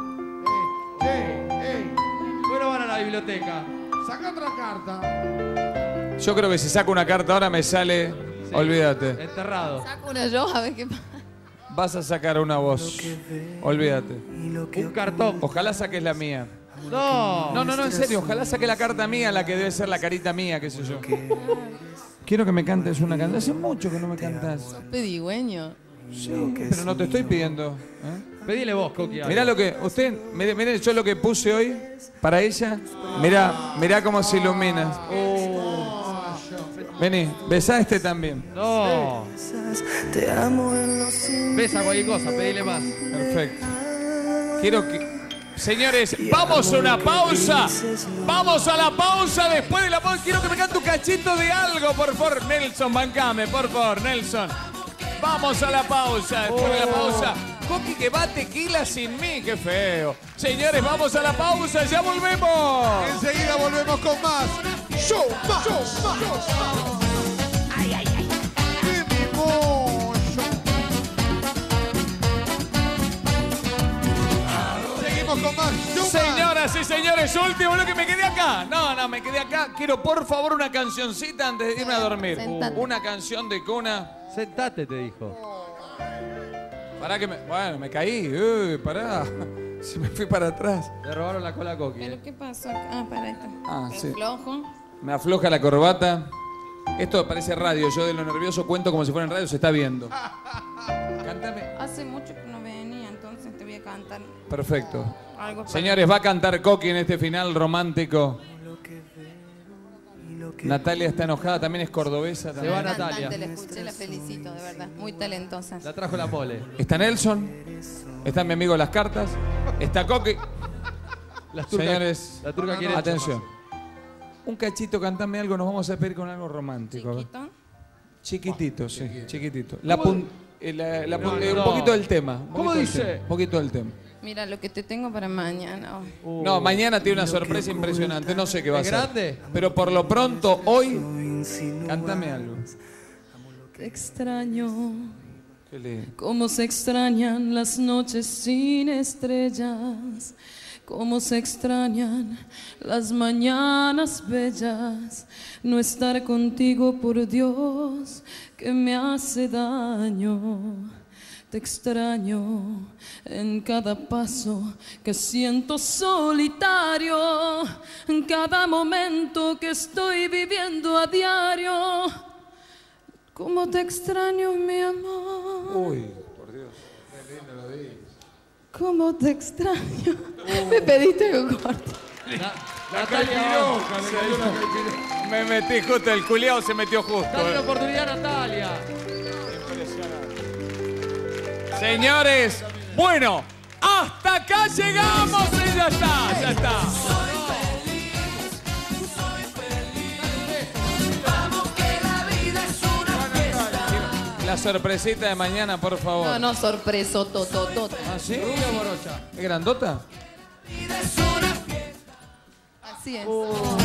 S18: Ey, ey,
S3: bueno, van a la biblioteca.
S18: saca otra carta.
S1: Yo creo que si saco una carta ahora me sale... Olvídate.
S3: Enterrado.
S15: Saco una yo, a ver qué pasa.
S1: Vas a sacar una voz. Olvídate.
S3: Un cartón.
S1: Ojalá saques la mía.
S3: No.
S1: No, no, no, en serio. Ojalá saque la carta mía, la que debe ser la carita mía, qué sé yo. Quiero que me cantes una canción. Hace mucho que no me cantas.
S15: Sos pedigüeño.
S1: Sí, pero no te estoy pidiendo. ¿eh?
S3: Pedile vos, Coqui. algo.
S1: Mirá lo que... Usted, mire, mire yo lo que puse hoy para ella. Mirá, mirá cómo se ilumina. Vení, besá este también.
S3: No.
S7: Te amo en los
S3: Besa cualquier cosa, pedile más.
S1: Perfecto. Quiero que... Señores, vamos a una pausa. Vamos a la pausa. Después de la pausa, quiero que me cante un cachito de algo, por favor. Nelson, bancame, por favor, Nelson. Vamos a la pausa. Después de la pausa, Coqui que va tequila sin mí. Qué feo. Señores, vamos a la pausa. Ya volvemos.
S18: Enseguida volvemos con más. Show, más, show, más, show, más.
S7: Ay, ay, ay.
S18: ¡Qué mimoso! Seguimos con más. Show, más.
S1: Señoras y señores, último lo que me quedé acá. No, no, me quedé acá. Quiero, por favor, una cancioncita antes de irme a dormir.
S15: Sentate.
S1: Una canción de cuna.
S3: Sentate, te dijo.
S1: Pará que me... Bueno, me caí. Uy, pará. Si me fui para atrás.
S3: Le robaron la cola a Coqui.
S15: ¿Pero
S3: eh.
S15: qué pasó? Ah, para esta.
S1: Ah,
S15: Me
S1: sí.
S15: aflojo.
S1: Me afloja la corbata. Esto parece radio. Yo de lo nervioso cuento como si fuera en radio. Se está viendo. Cántame.
S15: Hace mucho que no venía, entonces te voy a cantar.
S1: Perfecto.
S15: Algo para-
S1: Señores, va a cantar Coqui en este final romántico. Natalia está enojada, también es cordobesa.
S15: Se
S1: También.
S15: va Natalia. La escuché, la felicito, de verdad. Muy talentosa.
S18: La trajo la mole.
S1: Está Nelson. Está mi amigo Las Cartas. Está Coqui.
S18: Las turcas-
S1: Señores,
S18: la turca quiere
S1: atención. Un cachito, cantame algo, nos vamos a pedir con algo romántico. a ver. Chiquitito, sí, chiquitito. La
S15: ¿Cómo?
S1: pun- eh, la- la
S15: No,
S1: pun- eh,
S15: no.
S1: un poquito del tema. un
S15: ¿Cómo
S1: poquito del
S15: dice?
S1: tema, Un poquito del tema.
S15: Mira lo que te tengo para mañana. Oh.
S1: No, mañana tiene una sorpresa impresionante, no sé qué va a
S18: ¿Es
S1: ser.
S18: grande?
S1: Pero por lo pronto, hoy, cántame algo.
S12: Te extraño,
S1: Qué lindo.
S12: cómo se extrañan las noches sin estrellas, cómo se extrañan las mañanas bellas. No estar contigo, por Dios, que me hace daño. Te extraño en cada paso que siento solitario, en cada momento que estoy viviendo a diario. ¿Cómo te extraño, mi amor?
S1: Uy, por Dios. Qué lindo lo dices.
S12: ¿Cómo te extraño? Me pediste algo corto.
S1: La caipiroca, le cayó una caipiroca. Me metí justo, el culiao se metió justo.
S18: Dale la
S1: eh.
S18: oportunidad a Natalia.
S1: Señores, bueno, hasta acá llegamos y ya está, ya está. La sorpresita de mañana, por favor.
S15: No, no, sorpreso, tototota.
S1: ¿Ah, sí? ¿Es grandota?
S15: Así es.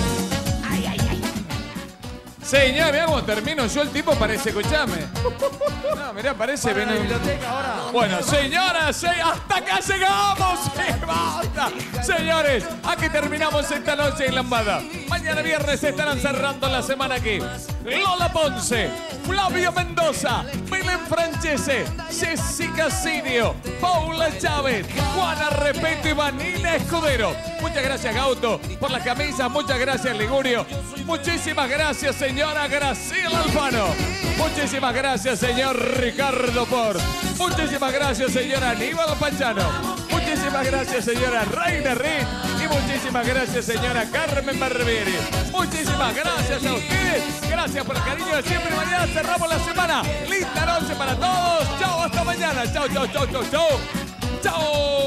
S1: Señor, mirá cómo termino yo, el tipo parece, escuchame. No, mirá, parece...
S18: Para la
S1: ven-
S18: biblioteca ahora.
S1: Bueno, señoras, se- hasta acá llegamos. ¡Sí, basta! Señores, aquí terminamos esta noche en Lambada. Mañana viernes estarán cerrando la semana aquí. Lola Ponce, Flavio Mendoza, Belén Francese, Jessica Sirio, Paula Chávez, Juana Repeto y Vanina Escudero. Muchas gracias, Gauto, por las camisas. Muchas gracias, Ligurio. Muchísimas gracias, señora Graciela Alfano. Muchísimas gracias, señor Ricardo Port. Muchísimas gracias, señora Aníbal Pachano. Muchísimas gracias, señora Reina Reed. Y muchísimas gracias, señora Carmen Barbieri. Muchísimas gracias a ustedes. Gracias por el cariño de siempre. Mañana cerramos la semana. Linda noche para todos. Chao, hasta mañana. Chao, chao, chao, chao, chao. Chao.